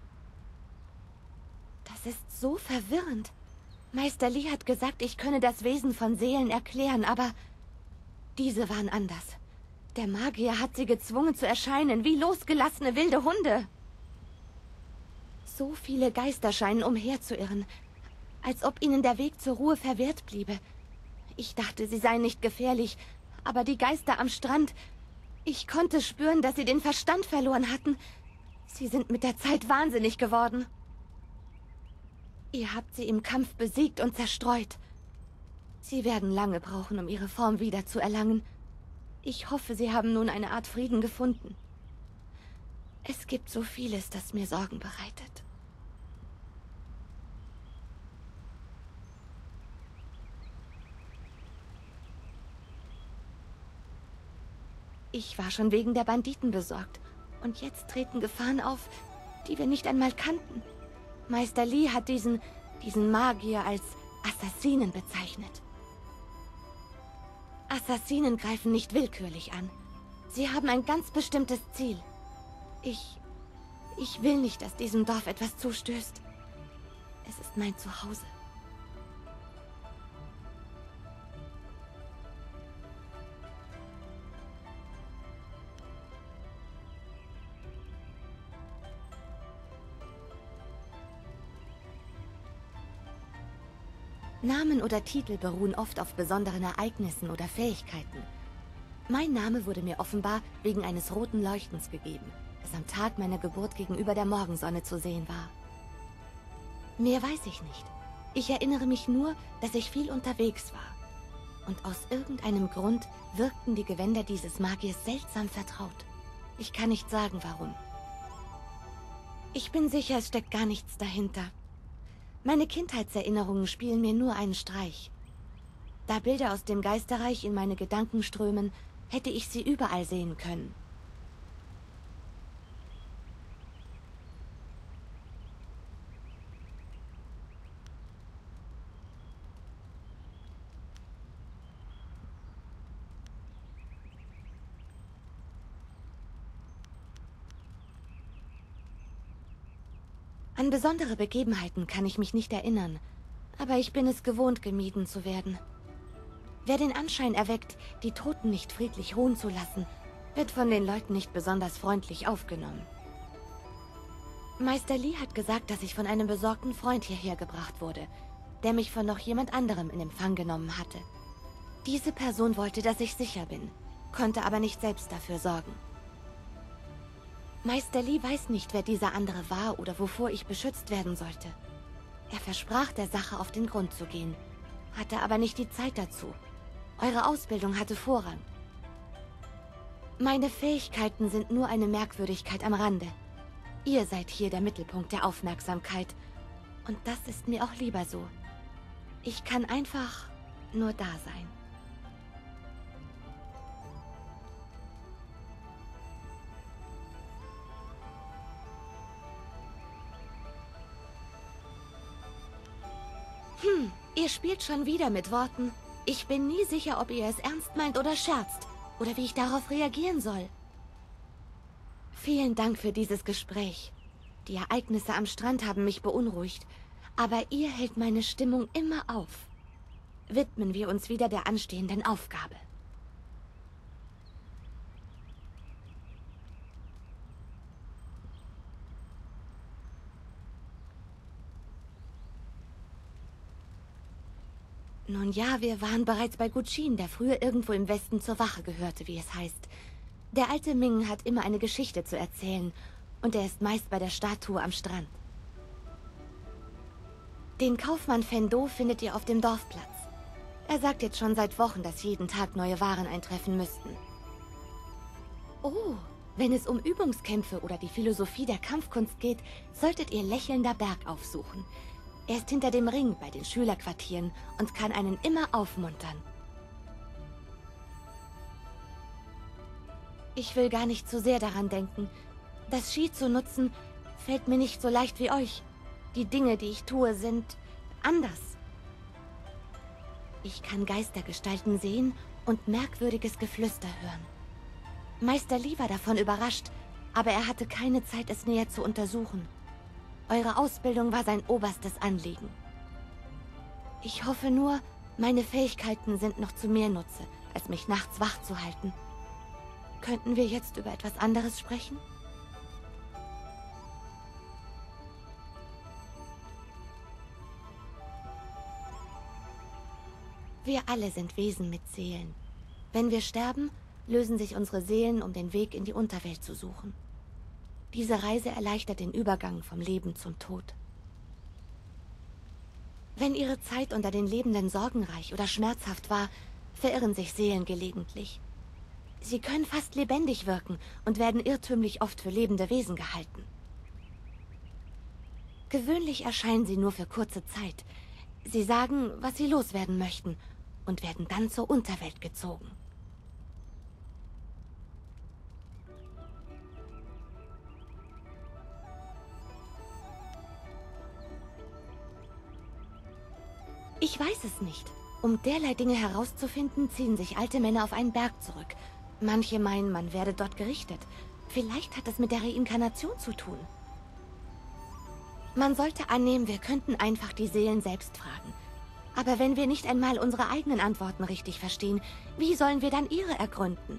Das ist so verwirrend. Meister Li hat gesagt, ich könne das Wesen von Seelen erklären, aber diese waren anders. Der Magier hat sie gezwungen zu erscheinen, wie losgelassene wilde Hunde. So viele Geister scheinen umherzuirren, als ob ihnen der Weg zur Ruhe verwehrt bliebe. Ich dachte, sie seien nicht gefährlich, aber die Geister am Strand... Ich konnte spüren, dass sie den Verstand verloren hatten. Sie sind mit der Zeit wahnsinnig geworden. Ihr habt sie im Kampf besiegt und zerstreut. Sie werden lange brauchen, um ihre Form wiederzuerlangen. Ich hoffe, sie haben nun eine Art Frieden gefunden. Es gibt so vieles, das mir Sorgen bereitet. Ich war schon wegen der Banditen besorgt. Und jetzt treten Gefahren auf, die wir nicht einmal kannten. Meister Li hat diesen Magier als Assassinen bezeichnet. Assassinen greifen nicht willkürlich an. Sie haben ein ganz bestimmtes Ziel. Ich will nicht, dass diesem Dorf etwas zustößt. Es ist mein Zuhause. Namen oder Titel beruhen oft auf besonderen Ereignissen oder Fähigkeiten. Mein Name wurde mir offenbar wegen eines roten Leuchtens gegeben, das am Tag meiner Geburt gegenüber der Morgensonne zu sehen war. Mehr weiß ich nicht. Ich erinnere mich nur, dass ich viel unterwegs war. Und aus irgendeinem Grund wirkten die Gewänder dieses Magiers seltsam vertraut. Ich kann nicht sagen, warum. Ich bin sicher, es steckt gar nichts dahinter. Meine Kindheitserinnerungen spielen mir nur einen Streich. Da Bilder aus dem Geisterreich in meine Gedanken strömen, hätte ich sie überall sehen können. An besondere Begebenheiten kann ich mich nicht erinnern, aber ich bin es gewohnt, gemieden zu werden. Wer den Anschein erweckt, die Toten nicht friedlich ruhen zu lassen, wird von den Leuten nicht besonders freundlich aufgenommen. Meister Li hat gesagt, dass ich von einem besorgten Freund hierher gebracht wurde, der mich von noch jemand anderem in Empfang genommen hatte. Diese Person wollte, dass ich sicher bin, konnte aber nicht selbst dafür sorgen. Meister Li weiß nicht, wer dieser andere war oder wovor ich beschützt werden sollte. Er versprach, der Sache auf den Grund zu gehen, hatte aber nicht die Zeit dazu. Eure Ausbildung hatte Vorrang. Meine Fähigkeiten sind nur eine Merkwürdigkeit am Rande. Ihr seid hier der Mittelpunkt der Aufmerksamkeit. Und das ist mir auch lieber so. Ich kann einfach nur da sein. Ihr spielt schon wieder mit Worten. Ich bin nie sicher, ob ihr es ernst meint oder scherzt. Oder wie ich darauf reagieren soll. Vielen Dank für dieses Gespräch. Die Ereignisse am Strand haben mich beunruhigt. Aber ihr hält meine Stimmung immer auf. Widmen wir uns wieder der anstehenden Aufgabe. Nun ja, wir waren bereits bei Guqin, der früher irgendwo im Westen zur Wache gehörte, wie es heißt. Der alte Ming hat immer eine Geschichte zu erzählen und er ist meist bei der Statue am Strand. Den Kaufmann Fendo findet ihr auf dem Dorfplatz. Er sagt jetzt schon seit Wochen, dass jeden Tag neue Waren eintreffen müssten. Oh, wenn es um Übungskämpfe oder die Philosophie der Kampfkunst geht, solltet ihr Lächelnder Berg aufsuchen. Er ist hinter dem Ring bei den Schülerquartieren und kann einen immer aufmuntern. Ich will gar nicht zu sehr daran denken. Das Qi zu nutzen, fällt mir nicht so leicht wie euch. Die Dinge, die ich tue, sind anders. Ich kann Geistergestalten sehen und merkwürdiges Geflüster hören. Meister Li war davon überrascht, aber er hatte keine Zeit, es näher zu untersuchen. Eure Ausbildung war sein oberstes Anliegen. Ich hoffe nur, meine Fähigkeiten sind noch zu mehr Nutze, als mich nachts wach zu halten. Könnten wir jetzt über etwas anderes sprechen? Wir alle sind Wesen mit Seelen. Wenn wir sterben, lösen sich unsere Seelen, um den Weg in die Unterwelt zu suchen. Diese Reise erleichtert den Übergang vom Leben zum Tod. Wenn ihre Zeit unter den Lebenden sorgenreich oder schmerzhaft war, verirren sich Seelen gelegentlich. Sie können fast lebendig wirken und werden irrtümlich oft für lebende Wesen gehalten. Gewöhnlich erscheinen sie nur für kurze Zeit. Sie sagen, was sie loswerden möchten und werden dann zur Unterwelt gezogen. Ich weiß es nicht. Um derlei Dinge herauszufinden, ziehen sich alte Männer auf einen Berg zurück. Manche meinen, man werde dort gerichtet. Vielleicht hat es mit der Reinkarnation zu tun. Man sollte annehmen, wir könnten einfach die Seelen selbst fragen. Aber wenn wir nicht einmal unsere eigenen Antworten richtig verstehen, wie sollen wir dann ihre ergründen?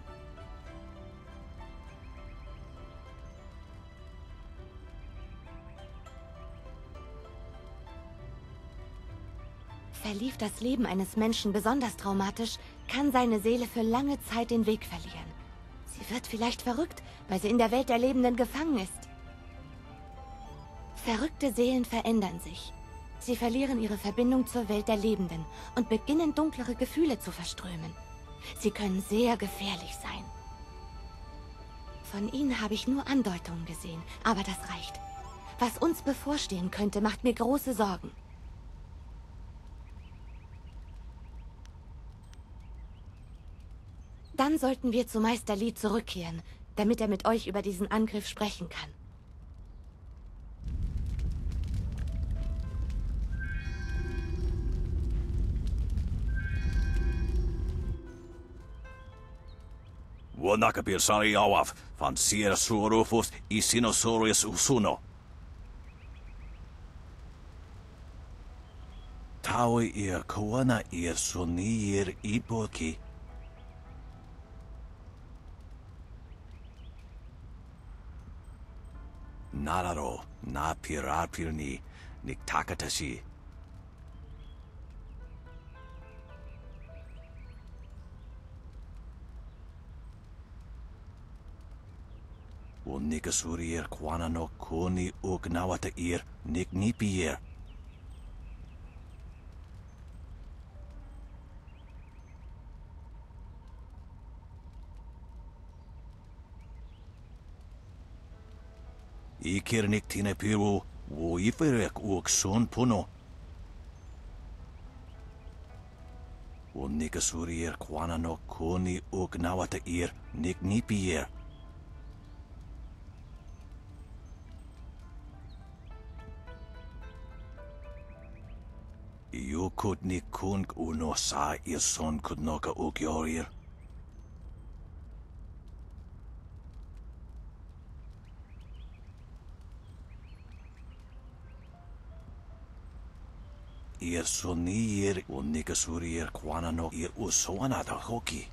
Verlief das Leben eines Menschen besonders traumatisch, kann seine Seele für lange Zeit den Weg verlieren. Sie wird vielleicht verrückt, weil sie in der Welt der Lebenden gefangen ist. Verrückte Seelen verändern sich. Sie verlieren ihre Verbindung zur Welt der Lebenden und beginnen dunklere Gefühle zu verströmen. Sie können sehr gefährlich sein. Von ihnen habe ich nur Andeutungen gesehen, aber das reicht. Was uns bevorstehen könnte, macht mir große Sorgen. Dann sollten wir zu Meister Li zurückkehren, damit er mit euch über diesen Angriff sprechen kann. Vuonakapir Sariawaf van Siersurufus Isinosaurus Usuno. Taui ir Koana ir Sunir Ipoki. Nararo na pirapirni niktakatashi. Unikasurir kwana no kuni ugnawata ir niknipier. Ikirnik tinepiru wo iferek ukson puno. Unikasurir kwana no kuni ugnawata ir niknipier. Yukut ni kung uno sa ison kudnoka ukyorir. Ir sonir unikasurir kwanano ir usoana da hoki.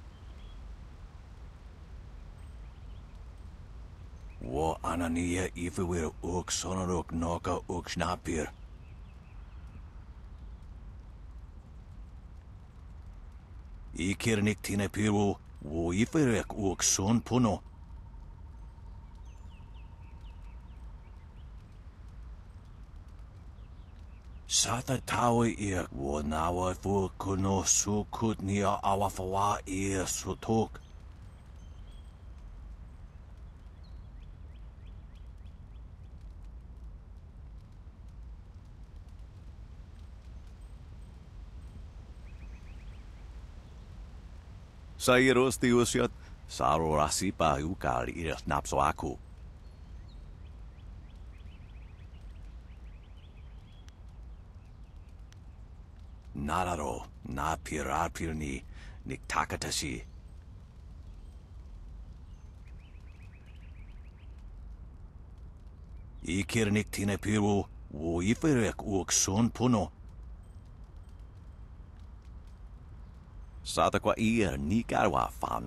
Wo anania ifewir uk sonaruk noka uk snapir. Ikirnik tinepiru wo iferek uk son puno. Sata tawi ir wo nawa fu kuno sukut nia awafawa ir sutuk. Sairos diusiat sarorasipa ukal ir napsoaku. Nararo na pirapirni niktakatashi. Ikirnik tinepiru wo iferek uk son puno. Satakwa ir nikarwa fan.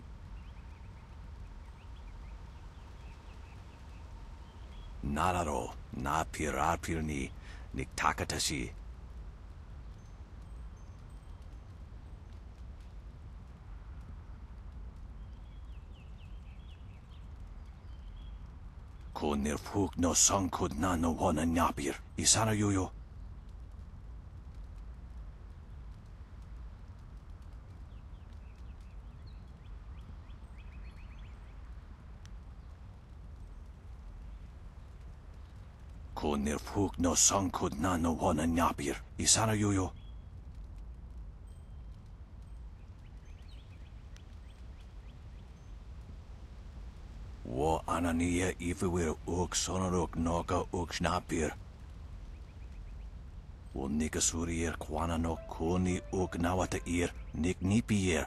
Nararo na pirapirni niktakatashi. Kunir fuk no sankud na no wana nyapir. Isana yuyo. Konir fuk no sankut na no wana nyapir. Isana yuyo. Wo anania ifewir ook sonarok noka ook snapir. Wo nikasurier kwana no koni ook nawata ir nik nipier.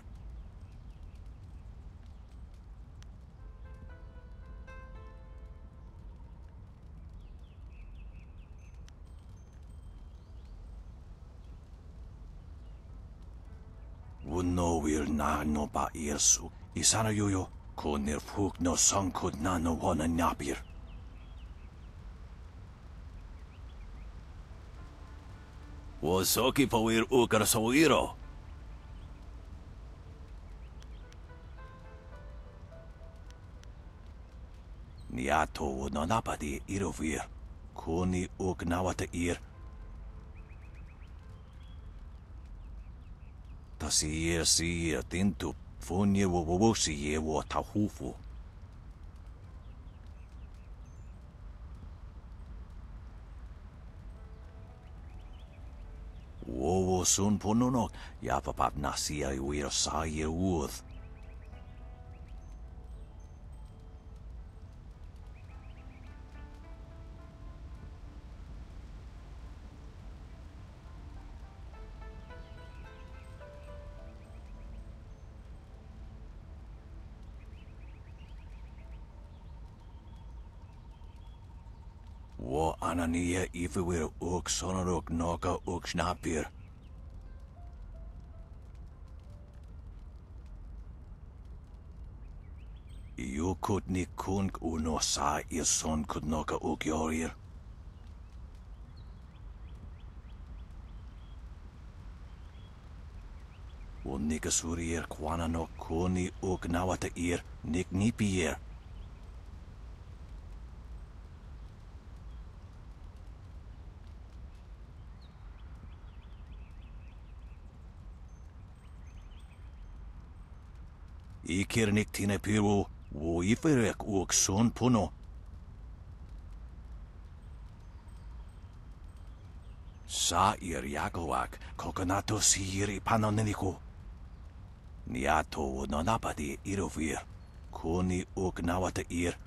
Wo no wir na no ba irsu. Isana yuyo. Konir fuk no sankut na no wana nyapir. Wo soki pawir ukar sawiro. Niato wo no napadi irovir. Koni uk nawata ir. Tasir sir tintu. Funye wo siye wo tahufu. Wo sun pununok ya papap nasia wir sa ye uth. Wo anania ifewir ook sonarok noka ook snapir. Iukut ni kunk uno sa son kut noka ook jorir. Wo nikasurier kwana no koni ook nawata ir nik nipier. Ikirnik tine piru, wo iferek ook son puno. Sa jagoak, kokonato siri panoneniko. Niato no napadi irovir, koni ook nawata ir.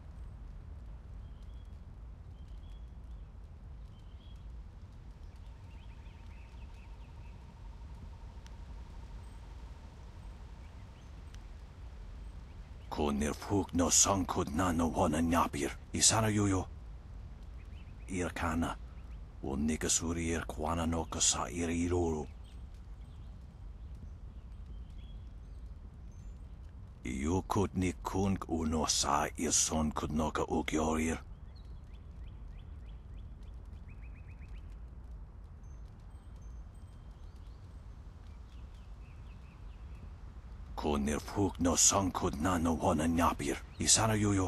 Konir fuk no sankut na no wana nyapir. Isana yuyo. Irkana. Wo nikasurier kwana no kasa iriro. Iukut ni kunk uno sa son kut noka ukjorir. Konir fuk no sankut na no wana nyapir. Isana yuyo.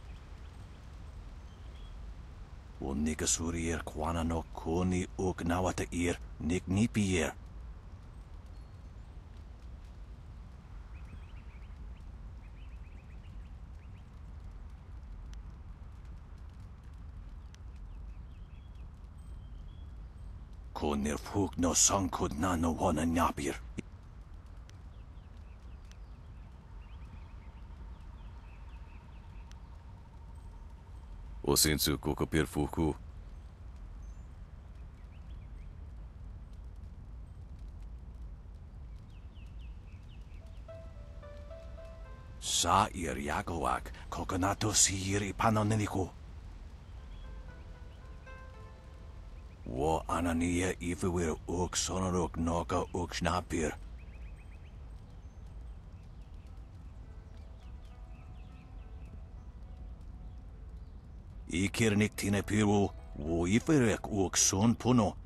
Wo nikasurier kwana no koni ook nawata ir nik nipier. Konir fuk no sankut na no wana nyapir. Osensu kokopir fuku. Sa jagoak, kokonato siri panoneniko. Wo anania ifewir ook sonarok noka ook snapir. Ikirnik tine piru, wo iferek ook son puno.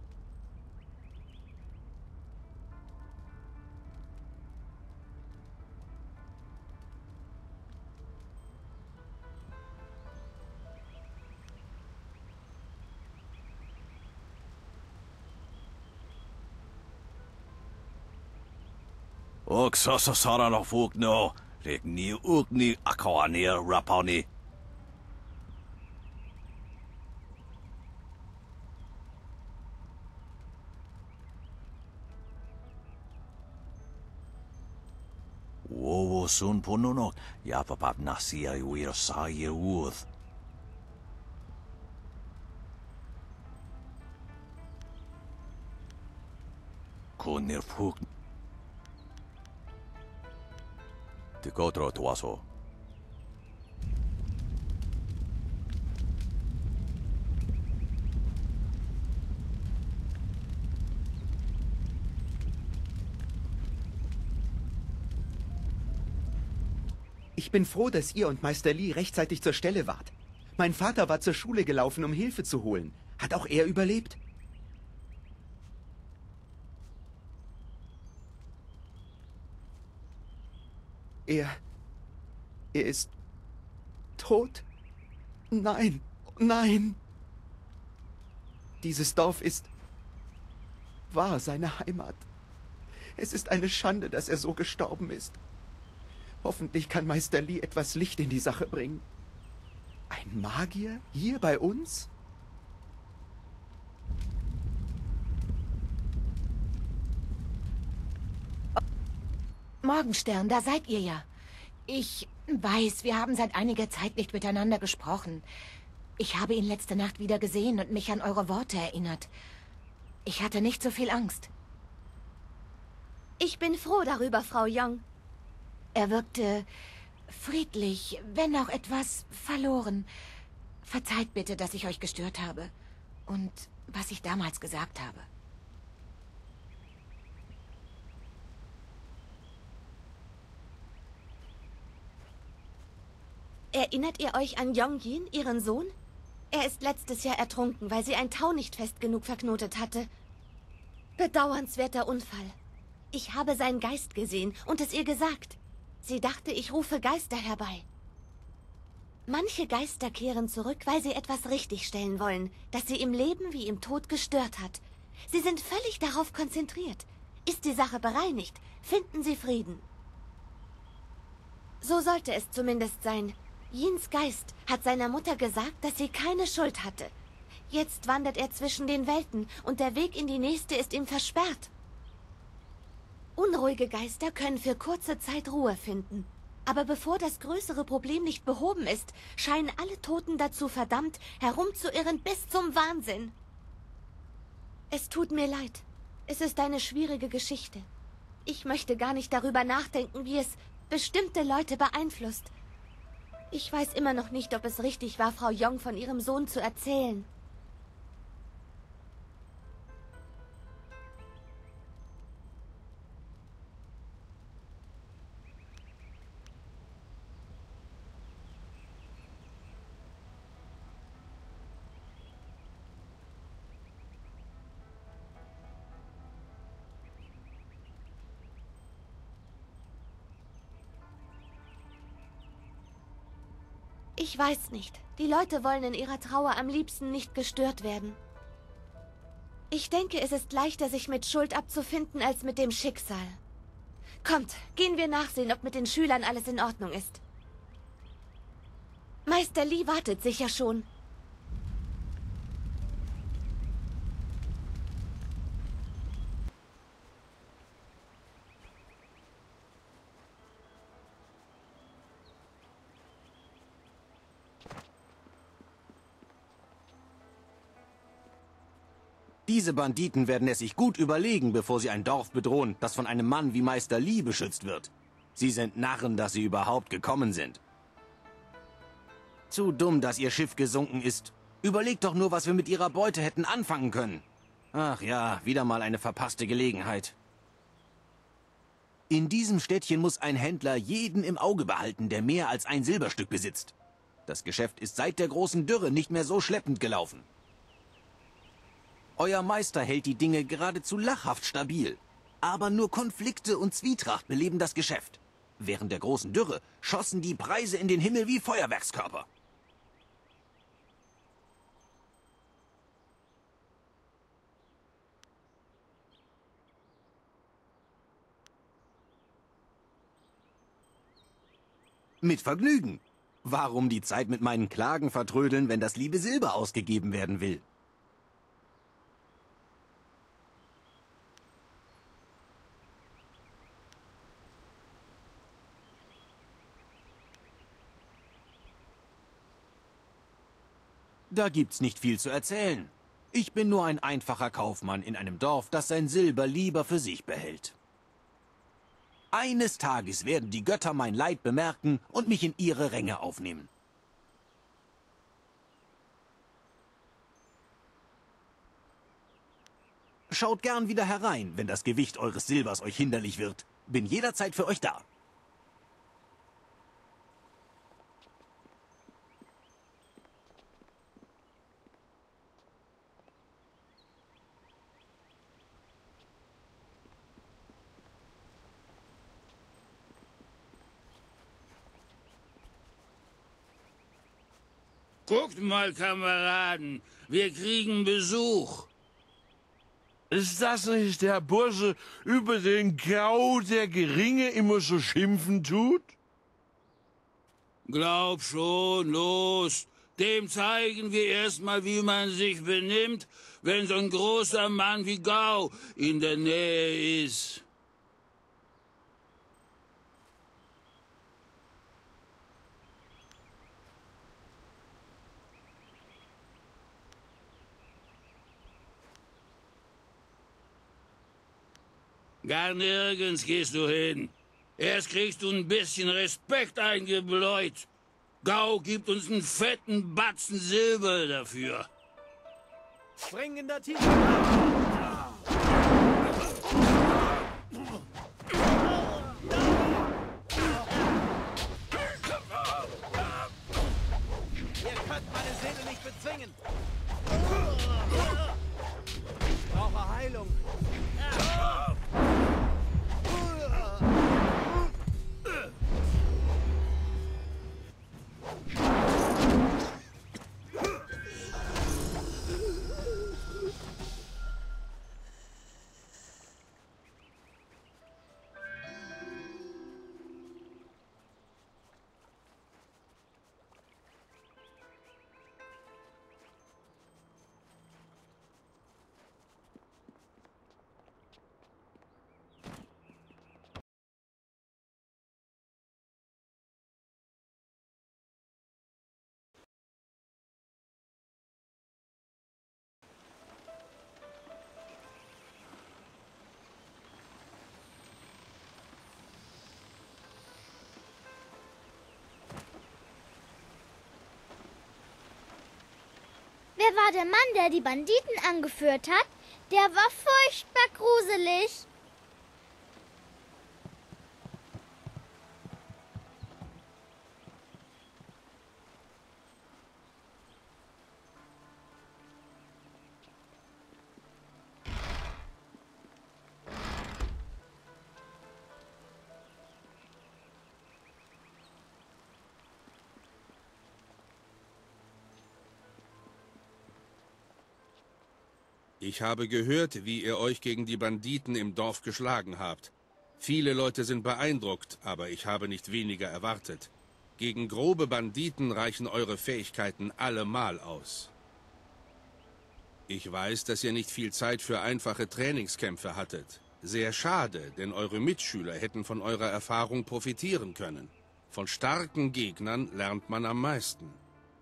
Och så sarana fuk no, rek ni ook ni akwanir rapani. sun pununok. Ja papap nasia iwir sa yewuth. Kunir fuk. Tikotro tuaso. Ich bin froh, dass ihr und Meister Li rechtzeitig zur Stelle wart. Mein Vater war zur Schule gelaufen, um Hilfe zu holen. Hat auch er überlebt? Er ist tot? Nein, nein. Dieses Dorf war seine Heimat. Es ist eine Schande, dass er so gestorben ist. Hoffentlich kann Meister Li etwas Licht in die Sache bringen. Ein Magier hier bei uns? Morgenstern, da seid ihr ja. Ich weiß, wir haben seit einiger Zeit nicht miteinander gesprochen. Ich habe ihn letzte Nacht wieder gesehen und mich an eure Worte erinnert. Ich hatte nicht so viel Angst. Ich bin froh darüber, Frau Young. Er wirkte friedlich, wenn auch etwas verloren. Verzeiht bitte, dass ich euch gestört habe. Und was ich damals gesagt habe. Erinnert ihr euch an Yong Yin, ihren Sohn? Er ist letztes Jahr ertrunken, weil sie ein Tau nicht fest genug verknotet hatte. Bedauernswerter Unfall. Ich habe seinen Geist gesehen und es ihr gesagt. Sie dachte, ich rufe Geister herbei. Manche Geister kehren zurück, weil sie etwas richtigstellen wollen, das sie im Leben wie im Tod gestört hat. Sie sind völlig darauf konzentriert. Ist die Sache bereinigt, finden sie Frieden. So sollte es zumindest sein. Yins Geist hat seiner Mutter gesagt, dass sie keine Schuld hatte. Jetzt wandert er zwischen den Welten und der Weg in die nächste ist ihm versperrt. Unruhige Geister können für kurze Zeit Ruhe finden. Aber bevor das größere Problem nicht behoben ist, scheinen alle Toten dazu verdammt, herumzuirren bis zum Wahnsinn. Es tut mir leid. Es ist eine schwierige Geschichte. Ich möchte gar nicht darüber nachdenken, wie es bestimmte Leute beeinflusst. Ich weiß immer noch nicht, ob es richtig war, Frau Young von ihrem Sohn zu erzählen. Ich weiß nicht. Die Leute wollen in ihrer Trauer am liebsten nicht gestört werden. Ich denke, es ist leichter, sich mit Schuld abzufinden, als mit dem Schicksal. Kommt, gehen wir nachsehen, ob mit den Schülern alles in Ordnung ist. Meister Li wartet sicher schon. Diese Banditen werden es sich gut überlegen, bevor sie ein Dorf bedrohen, das von einem Mann wie Meister Li beschützt wird. Sie sind Narren, dass sie überhaupt gekommen sind. Zu dumm, dass ihr Schiff gesunken ist. Überlegt doch nur, was wir mit ihrer Beute hätten anfangen können. Ach ja, wieder mal eine verpasste Gelegenheit. In diesem Städtchen muss ein Händler jeden im Auge behalten, der mehr als ein Silberstück besitzt. Das Geschäft ist seit der großen Dürre nicht mehr so schleppend gelaufen. Euer Meister hält die Dinge geradezu lachhaft stabil. Aber nur Konflikte und Zwietracht beleben das Geschäft. Während der großen Dürre schossen die Preise in den Himmel wie Feuerwerkskörper. Mit Vergnügen. Warum die Zeit mit meinen Klagen vertrödeln, wenn das liebe Silber ausgegeben werden will? Da gibt's nicht viel zu erzählen. Ich bin nur ein einfacher Kaufmann in einem Dorf, das sein Silber lieber für sich behält. Eines Tages werden die Götter mein Leid bemerken und mich in ihre Ränge aufnehmen. Schaut gern wieder herein, wenn das Gewicht eures Silbers euch hinderlich wird. Bin jederzeit für euch da. Guckt mal, Kameraden, wir kriegen Besuch. Ist das nicht der Bursche, über den Gau der Geringe immer so schimpfen tut? Glaub schon, los. Dem zeigen wir erstmal, wie man sich benimmt, wenn so ein großer Mann wie Gau in der Nähe ist. Gar nirgends gehst du hin. Erst kriegst du ein bisschen Respekt eingebläut. Gau gibt uns einen fetten Batzen Silber dafür. Springender Tiger! Ihr könnt meine Seele nicht bezwingen. Ich brauche Heilung. Wer war der Mann, der die Banditen angeführt hat? Der war furchtbar gruselig. Ich habe gehört, wie ihr euch gegen die Banditen im Dorf geschlagen habt. Viele Leute sind beeindruckt, aber ich habe nicht weniger erwartet. Gegen grobe Banditen reichen eure Fähigkeiten allemal aus. Ich weiß, dass ihr nicht viel Zeit für einfache Trainingskämpfe hattet. Sehr schade, denn eure Mitschüler hätten von eurer Erfahrung profitieren können. Von starken Gegnern lernt man am meisten.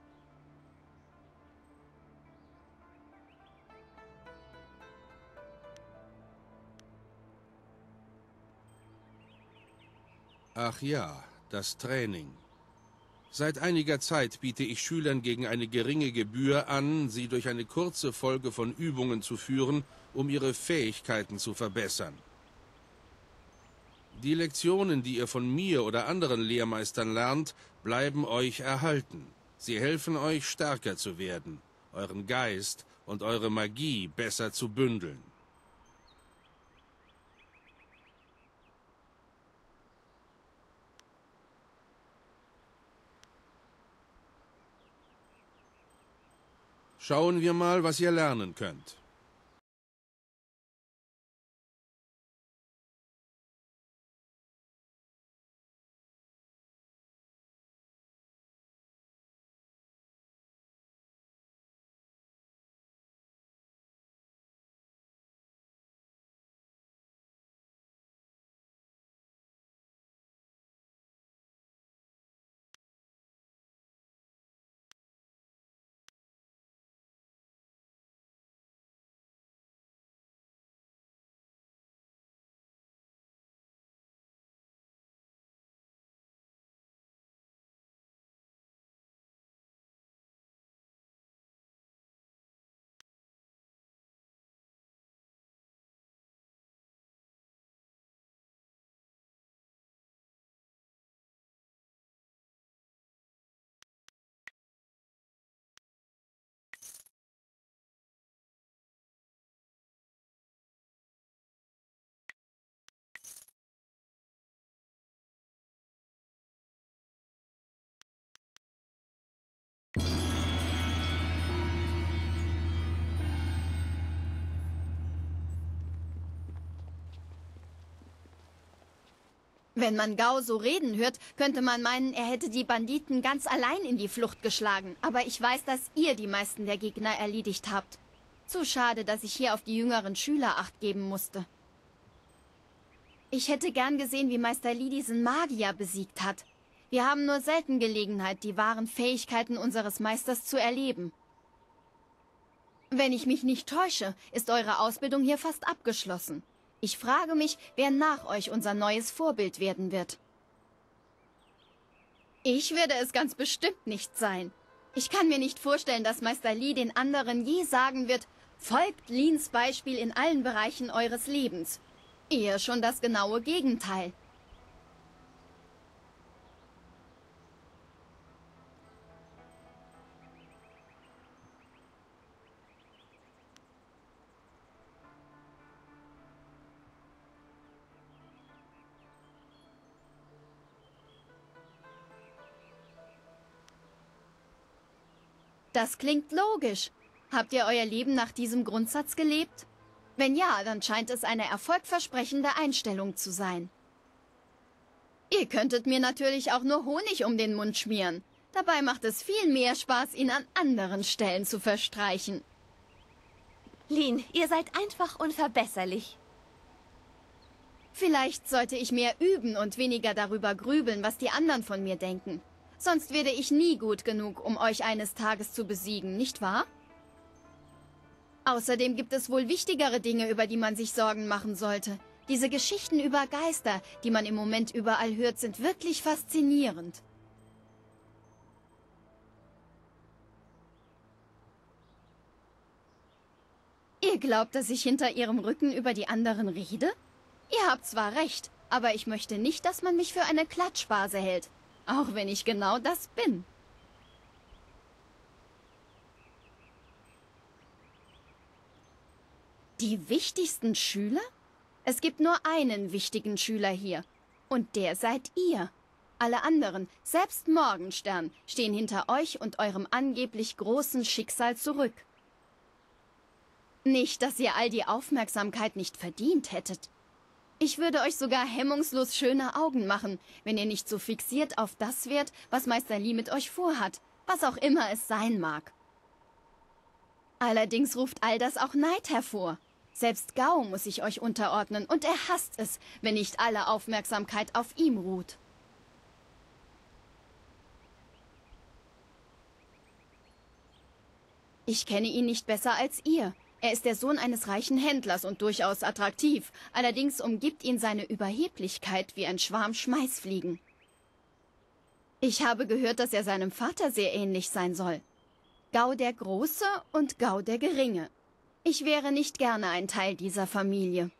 Ach ja, das Training. Seit einiger Zeit biete ich Schülern gegen eine geringe Gebühr an, sie durch eine kurze Folge von Übungen zu führen, um ihre Fähigkeiten zu verbessern. Die Lektionen, die ihr von mir oder anderen Lehrmeistern lernt, bleiben euch erhalten. Sie helfen euch, stärker zu werden, euren Geist und eure Magie besser zu bündeln. Schauen wir mal, was ihr lernen könnt. Wenn man Gao so reden hört, könnte man meinen, er hätte die Banditen ganz allein in die Flucht geschlagen. Aber ich weiß, dass ihr die meisten der Gegner erledigt habt. Zu schade, dass ich hier auf die jüngeren Schüler Acht geben musste. Ich hätte gern gesehen, wie Meister Li diesen Magier besiegt hat. Wir haben nur selten Gelegenheit, die wahren Fähigkeiten unseres Meisters zu erleben. Wenn ich mich nicht täusche, ist eure Ausbildung hier fast abgeschlossen. Ich frage mich, wer nach euch unser neues Vorbild werden wird. Ich werde es ganz bestimmt nicht sein. Ich kann mir nicht vorstellen, dass Meister Li den anderen je sagen wird, folgt Lins Beispiel in allen Bereichen eures Lebens. Eher schon das genaue Gegenteil. Das klingt logisch. Habt ihr euer Leben nach diesem Grundsatz gelebt? Wenn ja, dann scheint es eine erfolgversprechende Einstellung zu sein. Ihr könntet mir natürlich auch nur Honig um den Mund schmieren. Dabei macht es viel mehr Spaß, ihn an anderen Stellen zu verstreichen. Lin, ihr seid einfach unverbesserlich. Vielleicht sollte ich mehr üben und weniger darüber grübeln, was die anderen von mir denken. Sonst werde ich nie gut genug, um euch eines Tages zu besiegen, nicht wahr? Außerdem gibt es wohl wichtigere Dinge, über die man sich Sorgen machen sollte. Diese Geschichten über Geister, die man im Moment überall hört, sind wirklich faszinierend. Ihr glaubt, dass ich hinter ihrem Rücken über die anderen rede? Ihr habt zwar recht, aber ich möchte nicht, dass man mich für eine Klatschbase hält. Auch wenn ich genau das bin. Die wichtigsten Schüler? Es gibt nur einen wichtigen Schüler hier. Und der seid ihr. Alle anderen, selbst Morgenstern, stehen hinter euch und eurem angeblich großen Schicksal zurück. Nicht, dass ihr all die Aufmerksamkeit nicht verdient hättet. Ich würde euch sogar hemmungslos schöne Augen machen, wenn ihr nicht so fixiert auf das wärt, was Meister Li mit euch vorhat, was auch immer es sein mag. Allerdings ruft all das auch Neid hervor. Selbst Gao muss sich euch unterordnen und er hasst es, wenn nicht alle Aufmerksamkeit auf ihm ruht. Ich kenne ihn nicht besser als ihr. Er ist der Sohn eines reichen Händlers und durchaus attraktiv. Allerdings umgibt ihn seine Überheblichkeit wie ein Schwarm Schmeißfliegen. Ich habe gehört, dass er seinem Vater sehr ähnlich sein soll. Gao der Große und Gao der Geringe. Ich wäre nicht gerne ein Teil dieser Familie.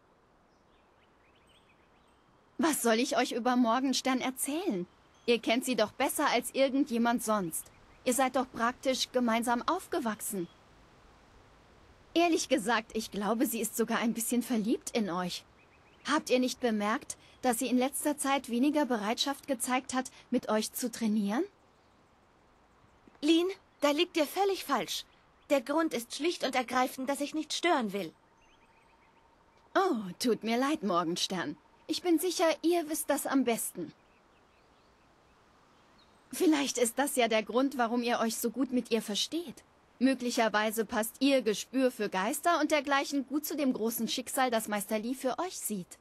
Was soll ich euch über Morgenstern erzählen? Ihr kennt sie doch besser als irgendjemand sonst. Ihr seid doch praktisch gemeinsam aufgewachsen. Ehrlich gesagt, ich glaube, sie ist sogar ein bisschen verliebt in euch. Habt ihr nicht bemerkt, dass sie in letzter Zeit weniger Bereitschaft gezeigt hat, mit euch zu trainieren? Lin, da liegt ihr völlig falsch. Der Grund ist schlicht und ergreifend, dass ich nicht stören will. Oh, tut mir leid, Morgenstern. Ich bin sicher, ihr wisst das am besten. Vielleicht ist das ja der Grund, warum ihr euch so gut mit ihr versteht. Möglicherweise passt ihr Gespür für Geister und dergleichen gut zu dem großen Schicksal, das Meister Li für euch sieht.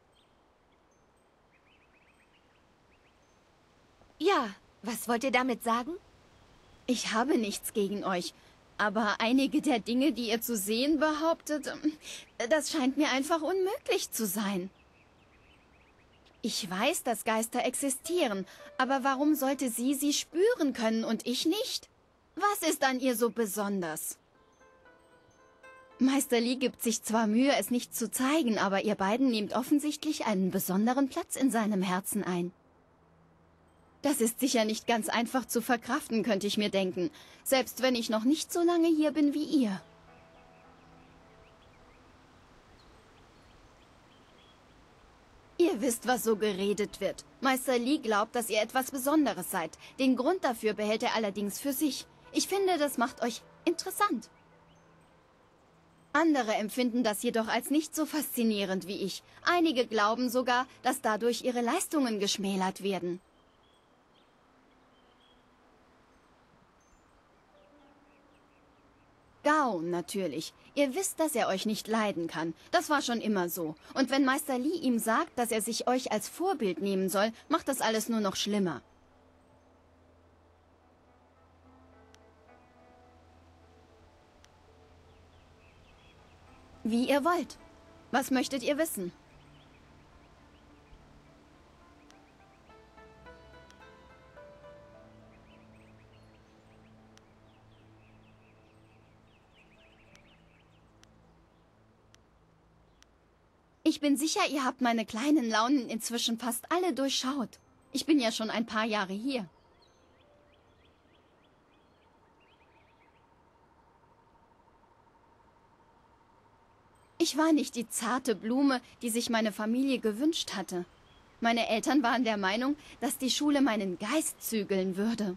Ja, was wollt ihr damit sagen? Ich habe nichts gegen euch, aber einige der Dinge, die ihr zu sehen behauptet, das scheint mir einfach unmöglich zu sein. Ich weiß, dass Geister existieren, aber warum sollte sie spüren können und ich nicht? Was ist an ihr so besonders? Meister Li gibt sich zwar Mühe, es nicht zu zeigen, aber ihr beiden nehmt offensichtlich einen besonderen Platz in seinem Herzen ein. Das ist sicher nicht ganz einfach zu verkraften, könnte ich mir denken, selbst wenn ich noch nicht so lange hier bin wie ihr. Ihr wisst, was so geredet wird. Meister Li glaubt, dass ihr etwas Besonderes seid. Den Grund dafür behält er allerdings für sich. Ich finde, das macht euch interessant. Andere empfinden das jedoch als nicht so faszinierend wie ich. Einige glauben sogar, dass dadurch ihre Leistungen geschmälert werden. Gao, natürlich. Ihr wisst, dass er euch nicht leiden kann. Das war schon immer so. Und wenn Meister Li ihm sagt, dass er sich euch als Vorbild nehmen soll, macht das alles nur noch schlimmer. Wie ihr wollt. Was möchtet ihr wissen? Ich bin sicher, ihr habt meine kleinen Launen inzwischen fast alle durchschaut. Ich bin ja schon ein paar Jahre hier. Ich war nicht die zarte Blume, die sich meine Familie gewünscht hatte. Meine Eltern waren der Meinung, dass die Schule meinen Geist zügeln würde.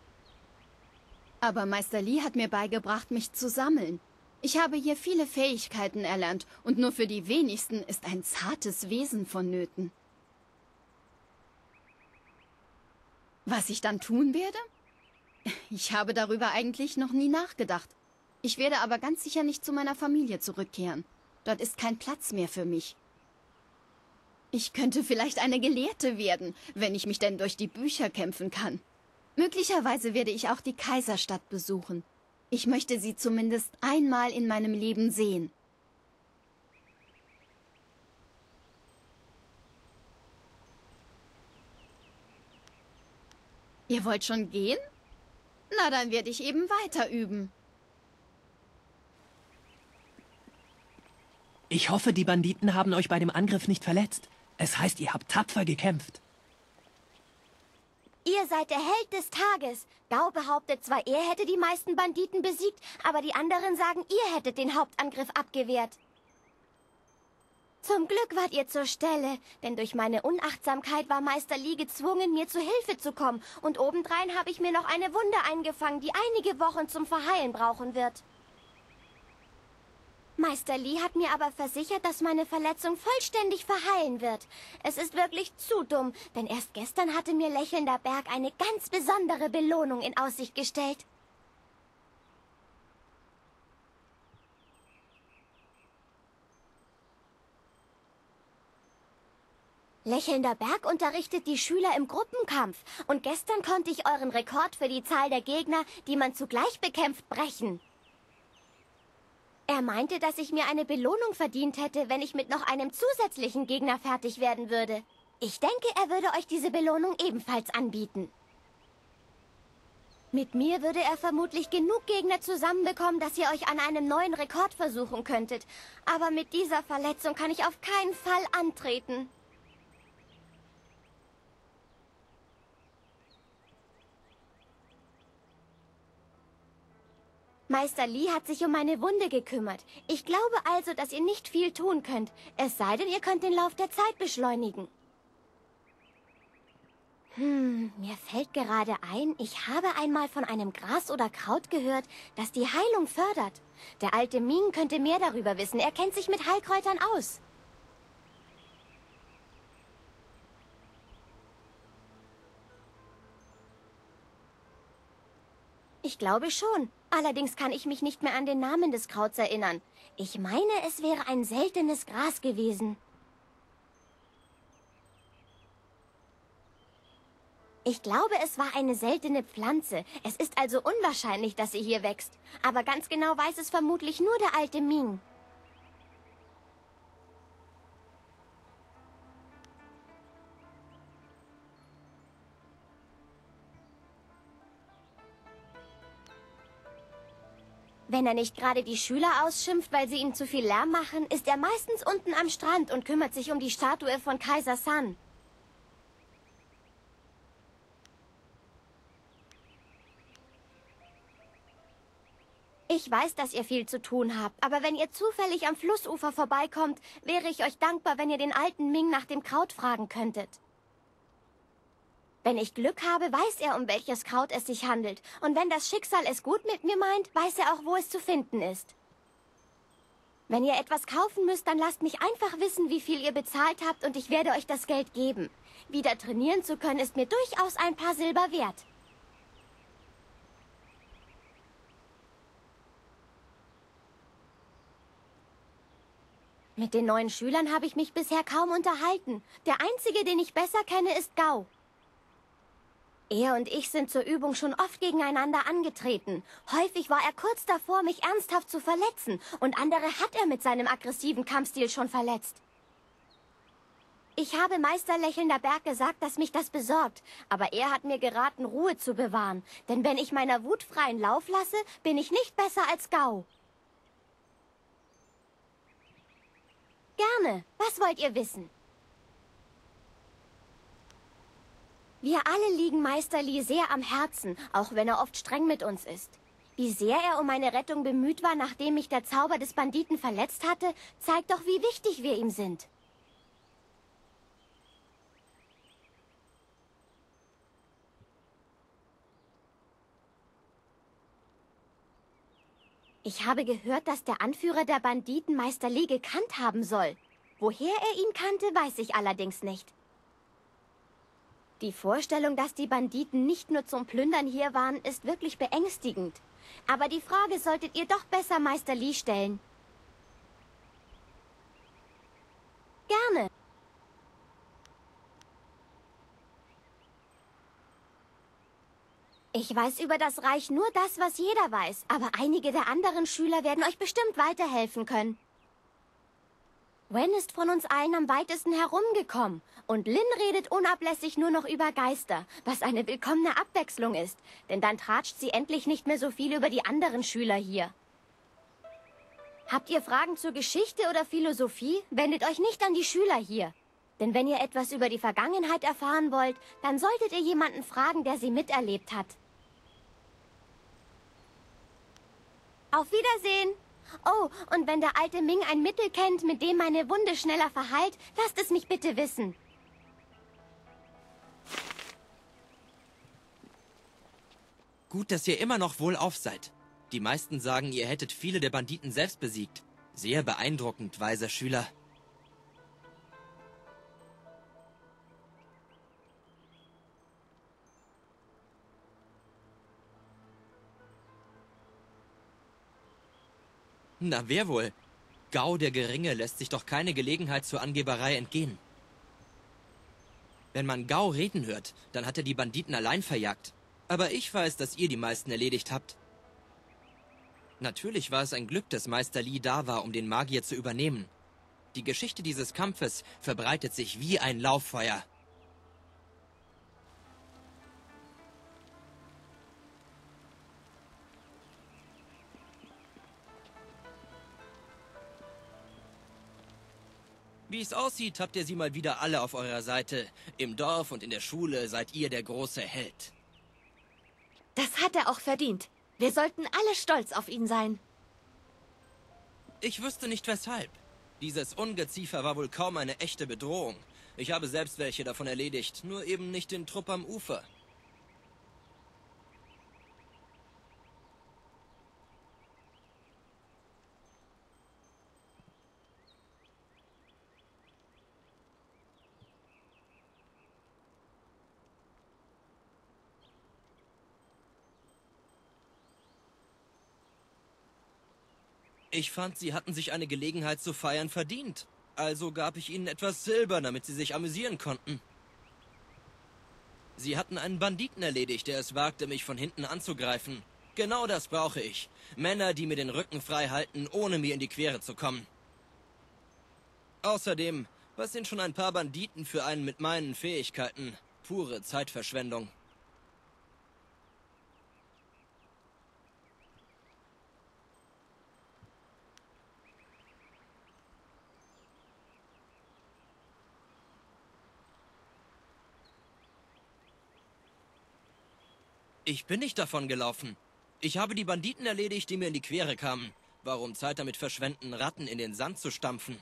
Aber Meister Li hat mir beigebracht, mich zu sammeln. Ich habe hier viele Fähigkeiten erlernt und nur für die wenigsten ist ein zartes Wesen vonnöten. Was ich dann tun werde? Ich habe darüber eigentlich noch nie nachgedacht. Ich werde aber ganz sicher nicht zu meiner Familie zurückkehren. Dort ist kein Platz mehr für mich. Ich könnte vielleicht eine Gelehrte werden, wenn ich mich denn durch die Bücher kämpfen kann. Möglicherweise werde ich auch die Kaiserstadt besuchen. Ich möchte sie zumindest einmal in meinem Leben sehen. Ihr wollt schon gehen? Na, dann werde ich eben weiter üben. Ich hoffe, die Banditen haben euch bei dem Angriff nicht verletzt. Es heißt, ihr habt tapfer gekämpft. Ihr seid der Held des Tages. Gao behauptet zwar, er hätte die meisten Banditen besiegt, aber die anderen sagen, ihr hättet den Hauptangriff abgewehrt. Zum Glück wart ihr zur Stelle, denn durch meine Unachtsamkeit war Meister Li gezwungen, mir zu Hilfe zu kommen. Und obendrein habe ich mir noch eine Wunde eingefangen, die einige Wochen zum Verheilen brauchen wird. Meister Li hat mir aber versichert, dass meine Verletzung vollständig verheilen wird. Es ist wirklich zu dumm, denn erst gestern hatte mir Lächelnder Berg eine ganz besondere Belohnung in Aussicht gestellt. Lächelnder Berg unterrichtet die Schüler im Gruppenkampf und gestern konnte ich euren Rekord für die Zahl der Gegner, die man zugleich bekämpft, brechen. Er meinte, dass ich mir eine Belohnung verdient hätte, wenn ich mit noch einem zusätzlichen Gegner fertig werden würde. Ich denke, er würde euch diese Belohnung ebenfalls anbieten. Mit mir würde er vermutlich genug Gegner zusammenbekommen, dass ihr euch an einem neuen Rekord versuchen könntet. Aber mit dieser Verletzung kann ich auf keinen Fall antreten. Meister Li hat sich um meine Wunde gekümmert. Ich glaube also, dass ihr nicht viel tun könnt. Es sei denn, ihr könnt den Lauf der Zeit beschleunigen. Mir fällt gerade ein, ich habe einmal von einem Gras oder Kraut gehört, das die Heilung fördert. Der alte Ming könnte mehr darüber wissen. Er kennt sich mit Heilkräutern aus. Ich glaube schon. Allerdings kann ich mich nicht mehr an den Namen des Krauts erinnern. Ich meine, es wäre ein seltenes Gras gewesen. Ich glaube, es war eine seltene Pflanze. Es ist also unwahrscheinlich, dass sie hier wächst. Aber ganz genau weiß es vermutlich nur der alte Ming. Wenn er nicht gerade die Schüler ausschimpft, weil sie ihm zu viel Lärm machen, ist er meistens unten am Strand und kümmert sich um die Statue von Kaiser San. Ich weiß, dass ihr viel zu tun habt, aber wenn ihr zufällig am Flussufer vorbeikommt, wäre ich euch dankbar, wenn ihr den alten Ming nach dem Kraut fragen könntet. Wenn ich Glück habe, weiß er, um welches Kraut es sich handelt. Und wenn das Schicksal es gut mit mir meint, weiß er auch, wo es zu finden ist. Wenn ihr etwas kaufen müsst, dann lasst mich einfach wissen, wie viel ihr bezahlt habt und ich werde euch das Geld geben. Wieder trainieren zu können, ist mir durchaus ein paar Silber wert. Mit den neuen Schülern habe ich mich bisher kaum unterhalten. Der einzige, den ich besser kenne, ist Gao. Er und ich sind zur Übung schon oft gegeneinander angetreten. Häufig war er kurz davor, mich ernsthaft zu verletzen. Und andere hat er mit seinem aggressiven Kampfstil schon verletzt. Ich habe Meister Lächelnder Berg gesagt, dass mich das besorgt. Aber er hat mir geraten, Ruhe zu bewahren. Denn wenn ich meiner Wut freien Lauf lasse, bin ich nicht besser als Gao. Gerne. Was wollt ihr wissen? Wir alle liegen Meister Li sehr am Herzen, auch wenn er oft streng mit uns ist. Wie sehr er um meine Rettung bemüht war, nachdem mich der Zauber des Banditen verletzt hatte, zeigt doch, wie wichtig wir ihm sind. Ich habe gehört, dass der Anführer der Banditen Meister Li gekannt haben soll. Woher er ihn kannte, weiß ich allerdings nicht. Die Vorstellung, dass die Banditen nicht nur zum Plündern hier waren, ist wirklich beängstigend. Aber die Frage solltet ihr doch besser Meister Li stellen. Gerne. Ich weiß über das Reich nur das, was jeder weiß, aber einige der anderen Schüler werden euch bestimmt weiterhelfen können. Wen ist von uns allen am weitesten herumgekommen und Lin redet unablässig nur noch über Geister, was eine willkommene Abwechslung ist, denn dann tratscht sie endlich nicht mehr so viel über die anderen Schüler hier. Habt ihr Fragen zur Geschichte oder Philosophie? Wendet euch nicht an die Schüler hier. Denn wenn ihr etwas über die Vergangenheit erfahren wollt, dann solltet ihr jemanden fragen, der sie miterlebt hat. Auf Wiedersehen! Oh, und wenn der alte Ming ein Mittel kennt, mit dem meine Wunde schneller verheilt, lasst es mich bitte wissen. Gut, dass ihr immer noch wohlauf seid. Die meisten sagen, ihr hättet viele der Banditen selbst besiegt. Sehr beeindruckend, weiser Schüler. Na, wer wohl? Gao der Geringe lässt sich doch keine Gelegenheit zur Angeberei entgehen. Wenn man Gao reden hört, dann hat er die Banditen allein verjagt. Aber ich weiß, dass ihr die meisten erledigt habt. Natürlich war es ein Glück, dass Meister Li da war, um den Magier zu übernehmen. Die Geschichte dieses Kampfes verbreitet sich wie ein Lauffeuer. Wie es aussieht, habt ihr sie mal wieder alle auf eurer Seite. Im Dorf und in der Schule seid ihr der große Held. Das hat er auch verdient. Wir sollten alle stolz auf ihn sein. Ich wüsste nicht weshalb. Dieses Ungeziefer war wohl kaum eine echte Bedrohung. Ich habe selbst welche davon erledigt, nur eben nicht den Trupp am Ufer. Ich fand, sie hatten sich eine Gelegenheit zu feiern verdient. Also gab ich ihnen etwas Silber, damit sie sich amüsieren konnten. Sie hatten einen Banditen erledigt, der es wagte, mich von hinten anzugreifen. Genau das brauche ich. Männer, die mir den Rücken frei halten, ohne mir in die Quere zu kommen. Außerdem, was sind schon ein paar Banditen für einen mit meinen Fähigkeiten? Pure Zeitverschwendung. Ich bin nicht davon gelaufen. Ich habe die Banditen erledigt, die mir in die Quere kamen. Warum Zeit damit verschwenden, Ratten in den Sand zu stampfen?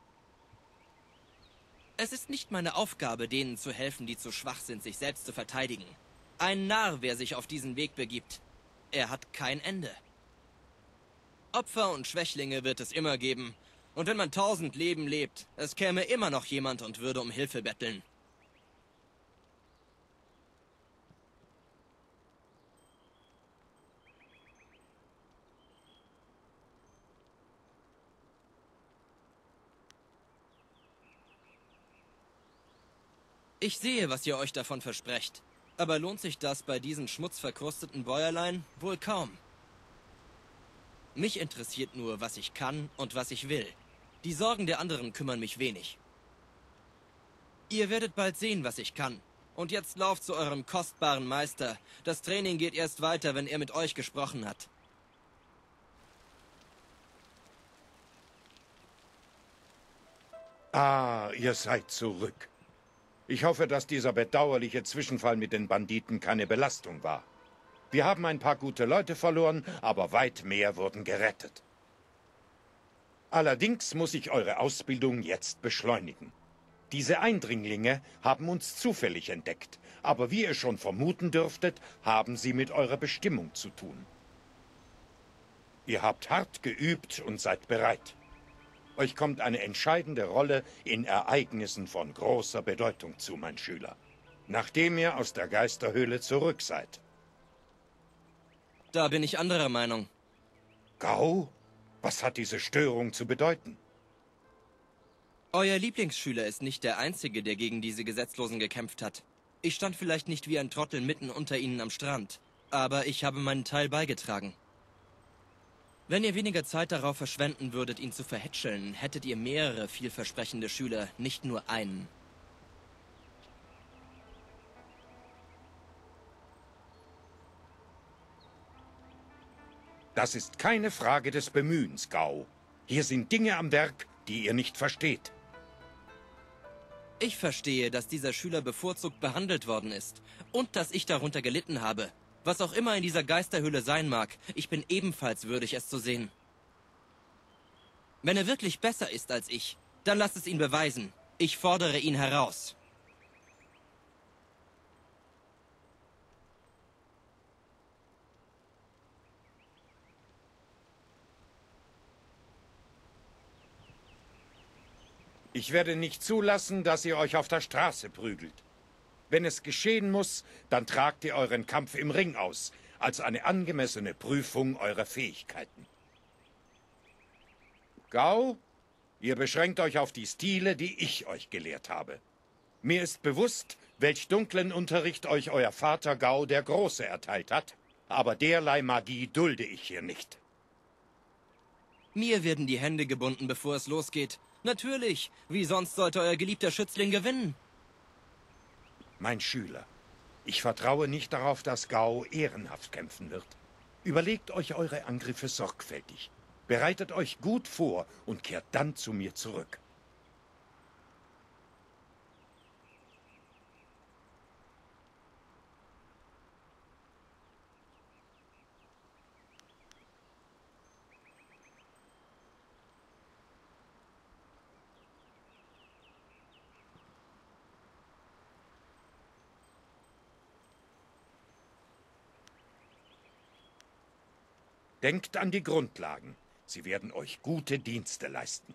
Es ist nicht meine Aufgabe, denen zu helfen, die zu schwach sind, sich selbst zu verteidigen. Ein Narr, wer sich auf diesen Weg begibt. Er hat kein Ende. Opfer und Schwächlinge wird es immer geben. Und wenn man 1000 Leben lebt, es käme immer noch jemand und würde um Hilfe betteln. Ich sehe, was ihr euch davon versprecht. Aber lohnt sich das bei diesen schmutzverkrusteten Bäuerlein? Wohl kaum. Mich interessiert nur, was ich kann und was ich will. Die Sorgen der anderen kümmern mich wenig. Ihr werdet bald sehen, was ich kann. Und jetzt lauft zu eurem kostbaren Meister. Das Training geht erst weiter, wenn er mit euch gesprochen hat. Ah, ihr seid zurück. Ich hoffe, dass dieser bedauerliche Zwischenfall mit den Banditen keine Belastung war. Wir haben ein paar gute Leute verloren, aber weit mehr wurden gerettet. Allerdings muss ich eure Ausbildung jetzt beschleunigen. Diese Eindringlinge haben uns zufällig entdeckt, aber wie ihr schon vermuten dürftet, haben sie mit eurer Bestimmung zu tun. Ihr habt hart geübt und seid bereit. Euch kommt eine entscheidende Rolle in Ereignissen von großer Bedeutung zu, mein Schüler. Nachdem ihr aus der Geisterhöhle zurück seid. Da bin ich anderer Meinung. Gau? Was hat diese Störung zu bedeuten? Euer Lieblingsschüler ist nicht der Einzige, der gegen diese Gesetzlosen gekämpft hat. Ich stand vielleicht nicht wie ein Trottel mitten unter ihnen am Strand, aber ich habe meinen Teil beigetragen. Wenn ihr weniger Zeit darauf verschwenden würdet, ihn zu verhätscheln, hättet ihr mehrere vielversprechende Schüler, nicht nur einen. Das ist keine Frage des Bemühens, Gau. Hier sind Dinge am Werk, die ihr nicht versteht. Ich verstehe, dass dieser Schüler bevorzugt behandelt worden ist und dass ich darunter gelitten habe. Was auch immer in dieser Geisterhöhle sein mag, ich bin ebenfalls würdig, es zu sehen. Wenn er wirklich besser ist als ich, dann lasst es ihn beweisen. Ich fordere ihn heraus. Ich werde nicht zulassen, dass ihr euch auf der Straße prügelt. Wenn es geschehen muss, dann tragt ihr euren Kampf im Ring aus, als eine angemessene Prüfung eurer Fähigkeiten. Gau, ihr beschränkt euch auf die Stile, die ich euch gelehrt habe. Mir ist bewusst, welch dunklen Unterricht euch euer Vater Gau der Große erteilt hat, aber derlei Magie dulde ich hier nicht. Mir werden die Hände gebunden, bevor es losgeht. Natürlich, wie sonst sollte euer geliebter Schützling gewinnen? Mein Schüler, ich vertraue nicht darauf, dass Gau ehrenhaft kämpfen wird. Überlegt euch eure Angriffe sorgfältig. Bereitet euch gut vor und kehrt dann zu mir zurück. Denkt an die Grundlagen. Sie werden euch gute Dienste leisten.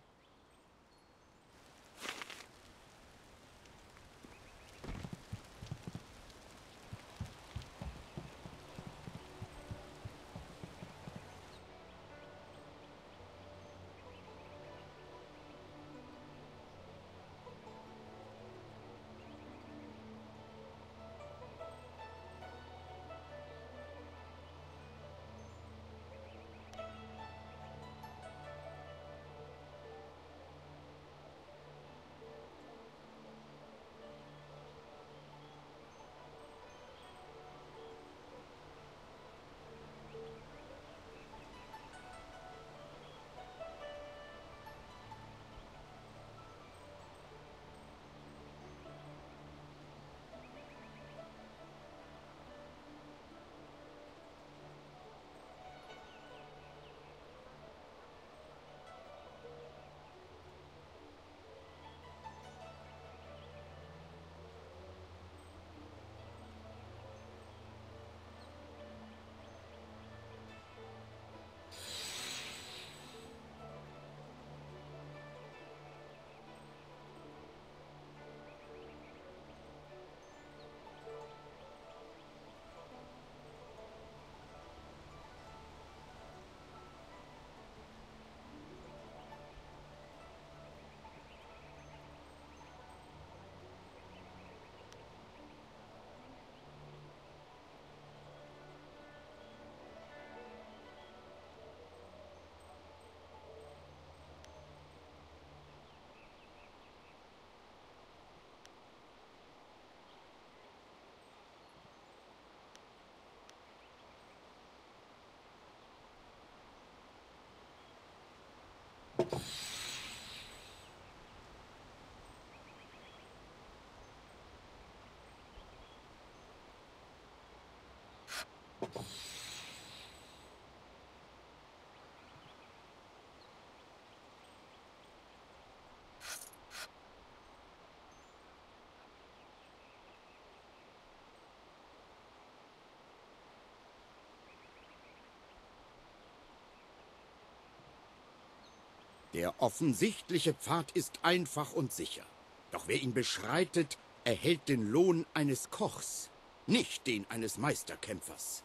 Der offensichtliche Pfad ist einfach und sicher. Doch wer ihn beschreitet, erhält den Lohn eines Kochs, nicht den eines Meisterkämpfers.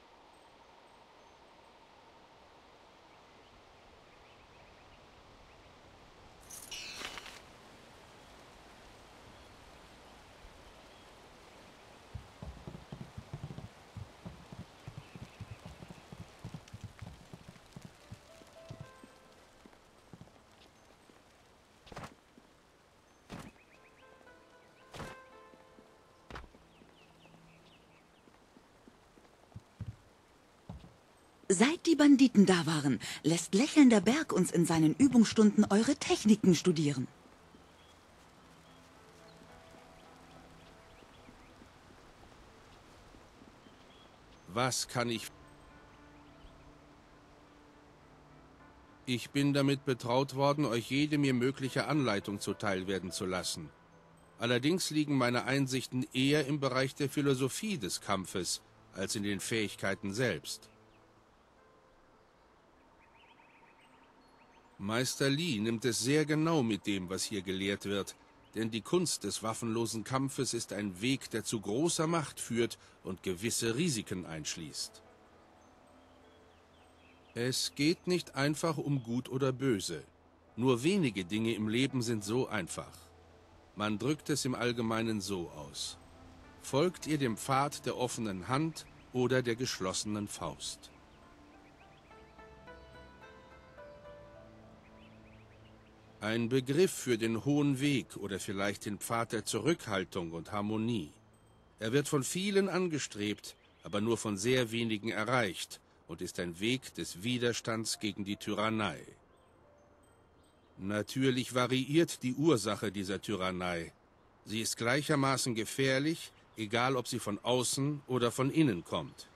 Seit die Banditen da waren, lässt Lächelnder Berg uns in seinen Übungsstunden eure Techniken studieren. Was kann ich... Ich bin damit betraut worden, euch jede mir mögliche Anleitung zuteilwerden zu lassen. Allerdings liegen meine Einsichten eher im Bereich der Philosophie des Kampfes, als in den Fähigkeiten selbst. Meister Li nimmt es sehr genau mit dem, was hier gelehrt wird, denn die Kunst des waffenlosen Kampfes ist ein Weg, der zu großer Macht führt und gewisse Risiken einschließt. Es geht nicht einfach um Gut oder Böse. Nur wenige Dinge im Leben sind so einfach. Man drückt es im Allgemeinen so aus. Folgt ihr dem Pfad der offenen Hand oder der geschlossenen Faust? Ein Begriff für den hohen Weg oder vielleicht den Pfad der Zurückhaltung und Harmonie. Er wird von vielen angestrebt, aber nur von sehr wenigen erreicht und ist ein Weg des Widerstands gegen die Tyrannei. Natürlich variiert die Ursache dieser Tyrannei. Sie ist gleichermaßen gefährlich, egal ob sie von außen oder von innen kommt.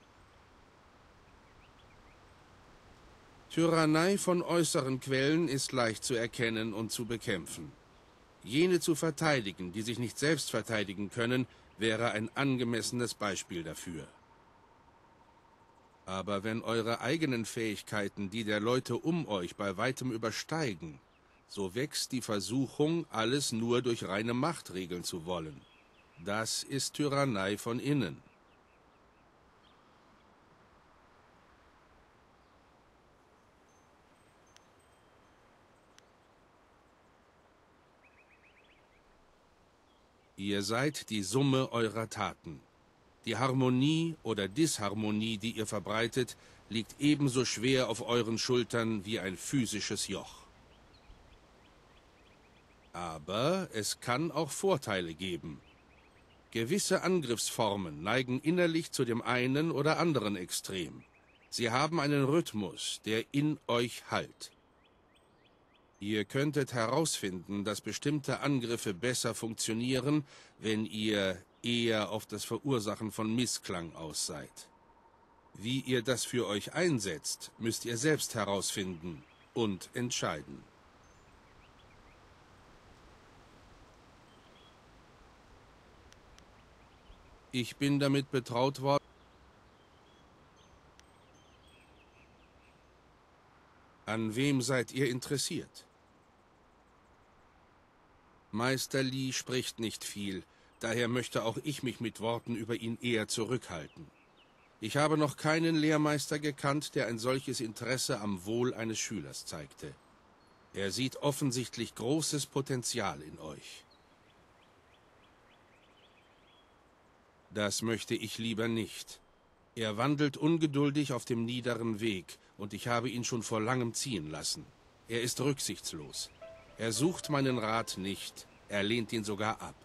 Tyrannei von äußeren Quellen ist leicht zu erkennen und zu bekämpfen. Jene zu verteidigen, die sich nicht selbst verteidigen können, wäre ein angemessenes Beispiel dafür. Aber wenn eure eigenen Fähigkeiten die der Leute um euch bei weitem übersteigen, so wächst die Versuchung, alles nur durch reine Macht regeln zu wollen. Das ist Tyrannei von innen. Ihr seid die Summe eurer Taten. Die Harmonie oder Disharmonie, die ihr verbreitet, liegt ebenso schwer auf euren Schultern wie ein physisches Joch. Aber es kann auch Vorteile geben. Gewisse Angriffsformen neigen innerlich zu dem einen oder anderen Extrem. Sie haben einen Rhythmus, der in euch hallt. Ihr könntet herausfinden, dass bestimmte Angriffe besser funktionieren, wenn ihr eher auf das Verursachen von Missklang aus seid. Wie ihr das für euch einsetzt, müsst ihr selbst herausfinden und entscheiden. Ich bin damit betraut worden. An wem seid ihr interessiert? Meister Li spricht nicht viel, daher möchte auch ich mich mit Worten über ihn eher zurückhalten. Ich habe noch keinen Lehrmeister gekannt, der ein solches Interesse am Wohl eines Schülers zeigte. Er sieht offensichtlich großes Potenzial in euch. Das möchte ich lieber nicht. Er wandelt ungeduldig auf dem niederen Weg, und ich habe ihn schon vor langem ziehen lassen. Er ist rücksichtslos. Er sucht meinen Rat nicht, er lehnt ihn sogar ab.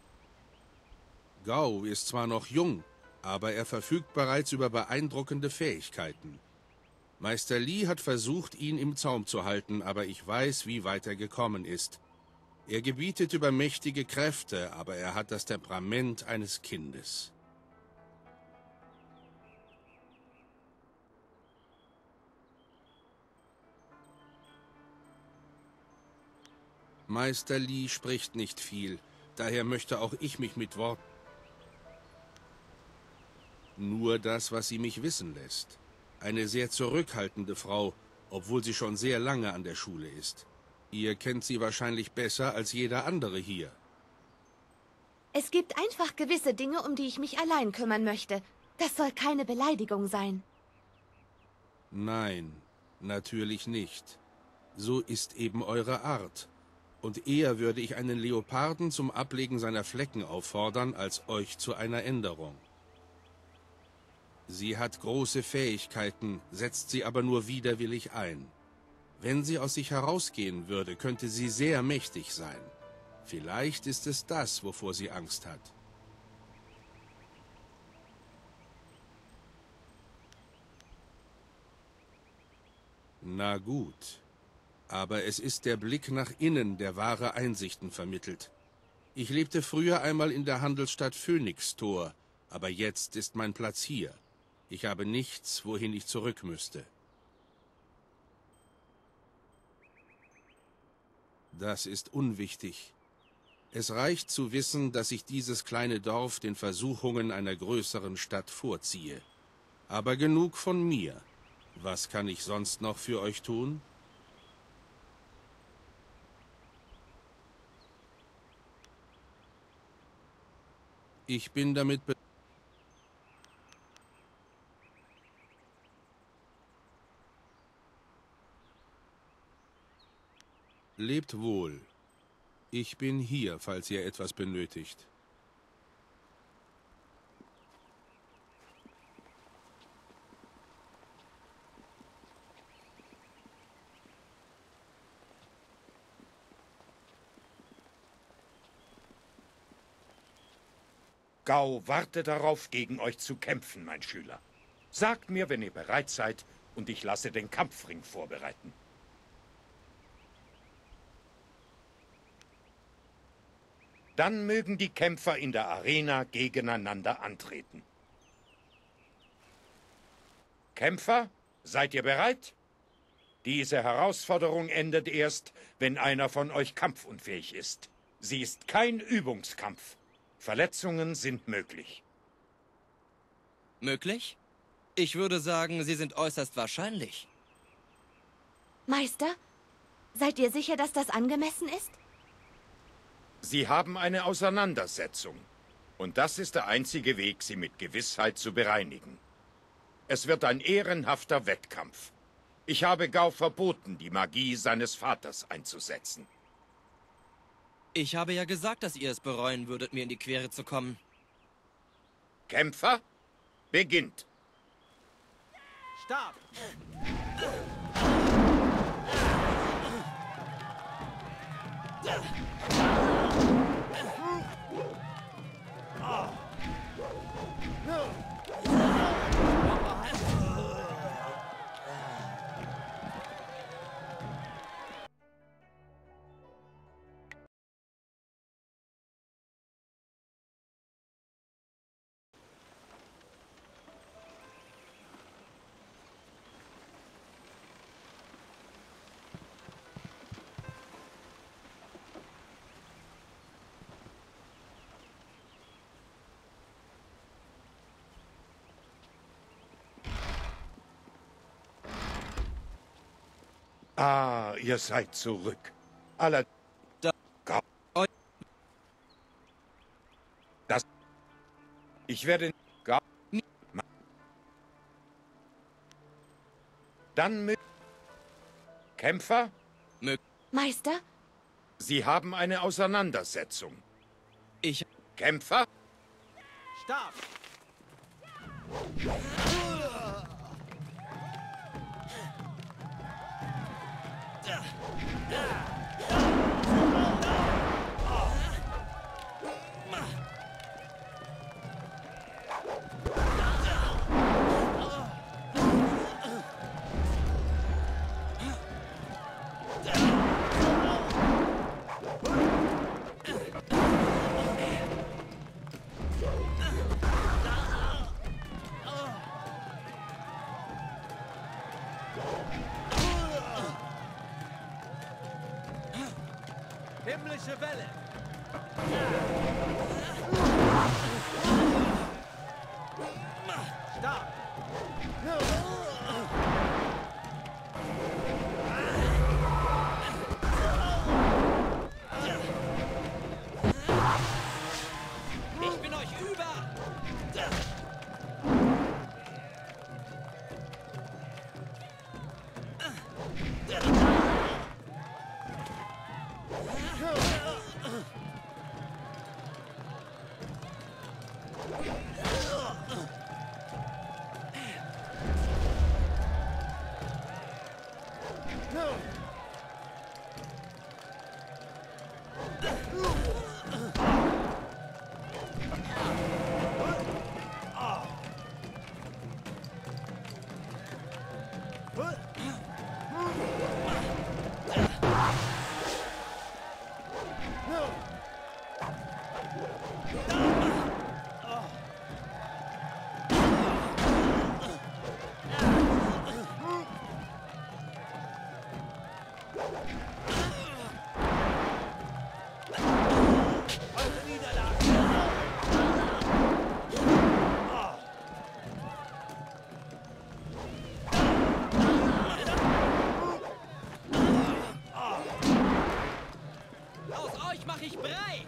Gao ist zwar noch jung, aber er verfügt bereits über beeindruckende Fähigkeiten. Meister Li hat versucht, ihn im Zaum zu halten, aber ich weiß, wie weit er gekommen ist. Er gebietet über mächtige Kräfte, aber er hat das Temperament eines Kindes. Meister Li spricht nicht viel, daher möchte auch ich mich mit Worten. Nur das, was sie mich wissen lässt. Eine sehr zurückhaltende Frau, obwohl sie schon sehr lange an der Schule ist. Ihr kennt sie wahrscheinlich besser als jeder andere hier. Es gibt einfach gewisse Dinge, um die ich mich allein kümmern möchte. Das soll keine Beleidigung sein. Nein, natürlich nicht. So ist eben eure Art. Und eher würde ich einen Leoparden zum Ablegen seiner Flecken auffordern, als euch zu einer Änderung. Sie hat große Fähigkeiten, setzt sie aber nur widerwillig ein. Wenn sie aus sich herausgehen würde, könnte sie sehr mächtig sein. Vielleicht ist es das, wovor sie Angst hat. Na gut. Aber es ist der Blick nach innen, der wahre Einsichten vermittelt. Ich lebte früher einmal in der Handelsstadt Phönixtor, aber jetzt ist mein Platz hier. Ich habe nichts, wohin ich zurück müsste. Das ist unwichtig. Es reicht zu wissen, dass ich dieses kleine Dorf den Versuchungen einer größeren Stadt vorziehe. Aber genug von mir. Was kann ich sonst noch für euch tun? Ich bin damit Lebt wohl. Ich bin hier, falls ihr etwas benötigt. Gao warte darauf, gegen euch zu kämpfen, mein Schüler. Sagt mir, wenn ihr bereit seid, und ich lasse den Kampfring vorbereiten. Dann mögen die Kämpfer in der Arena gegeneinander antreten. Kämpfer, seid ihr bereit? Diese Herausforderung endet erst, wenn einer von euch kampfunfähig ist. Sie ist kein Übungskampf. Verletzungen sind möglich. Möglich? Ich würde sagen, sie sind äußerst wahrscheinlich. Meister, seid ihr sicher, dass das angemessen ist? Sie haben eine Auseinandersetzung. Und das ist der einzige Weg, sie mit Gewissheit zu bereinigen. Es wird ein ehrenhafter Wettkampf. Ich habe Gao verboten, die Magie seines Vaters einzusetzen. Ich habe ja gesagt, dass ihr es bereuen würdet, mir in die Quere zu kommen. Kämpfer, beginnt. Stopp! Ah, ihr seid zurück. Ich werde... Dann mit... Kämpfer? Meister? Sie haben eine Auseinandersetzung. Ich... Kämpfer? Stopp! Himmlische Welle! Stark! Ich bin euch über! Aus euch mache ich Brei!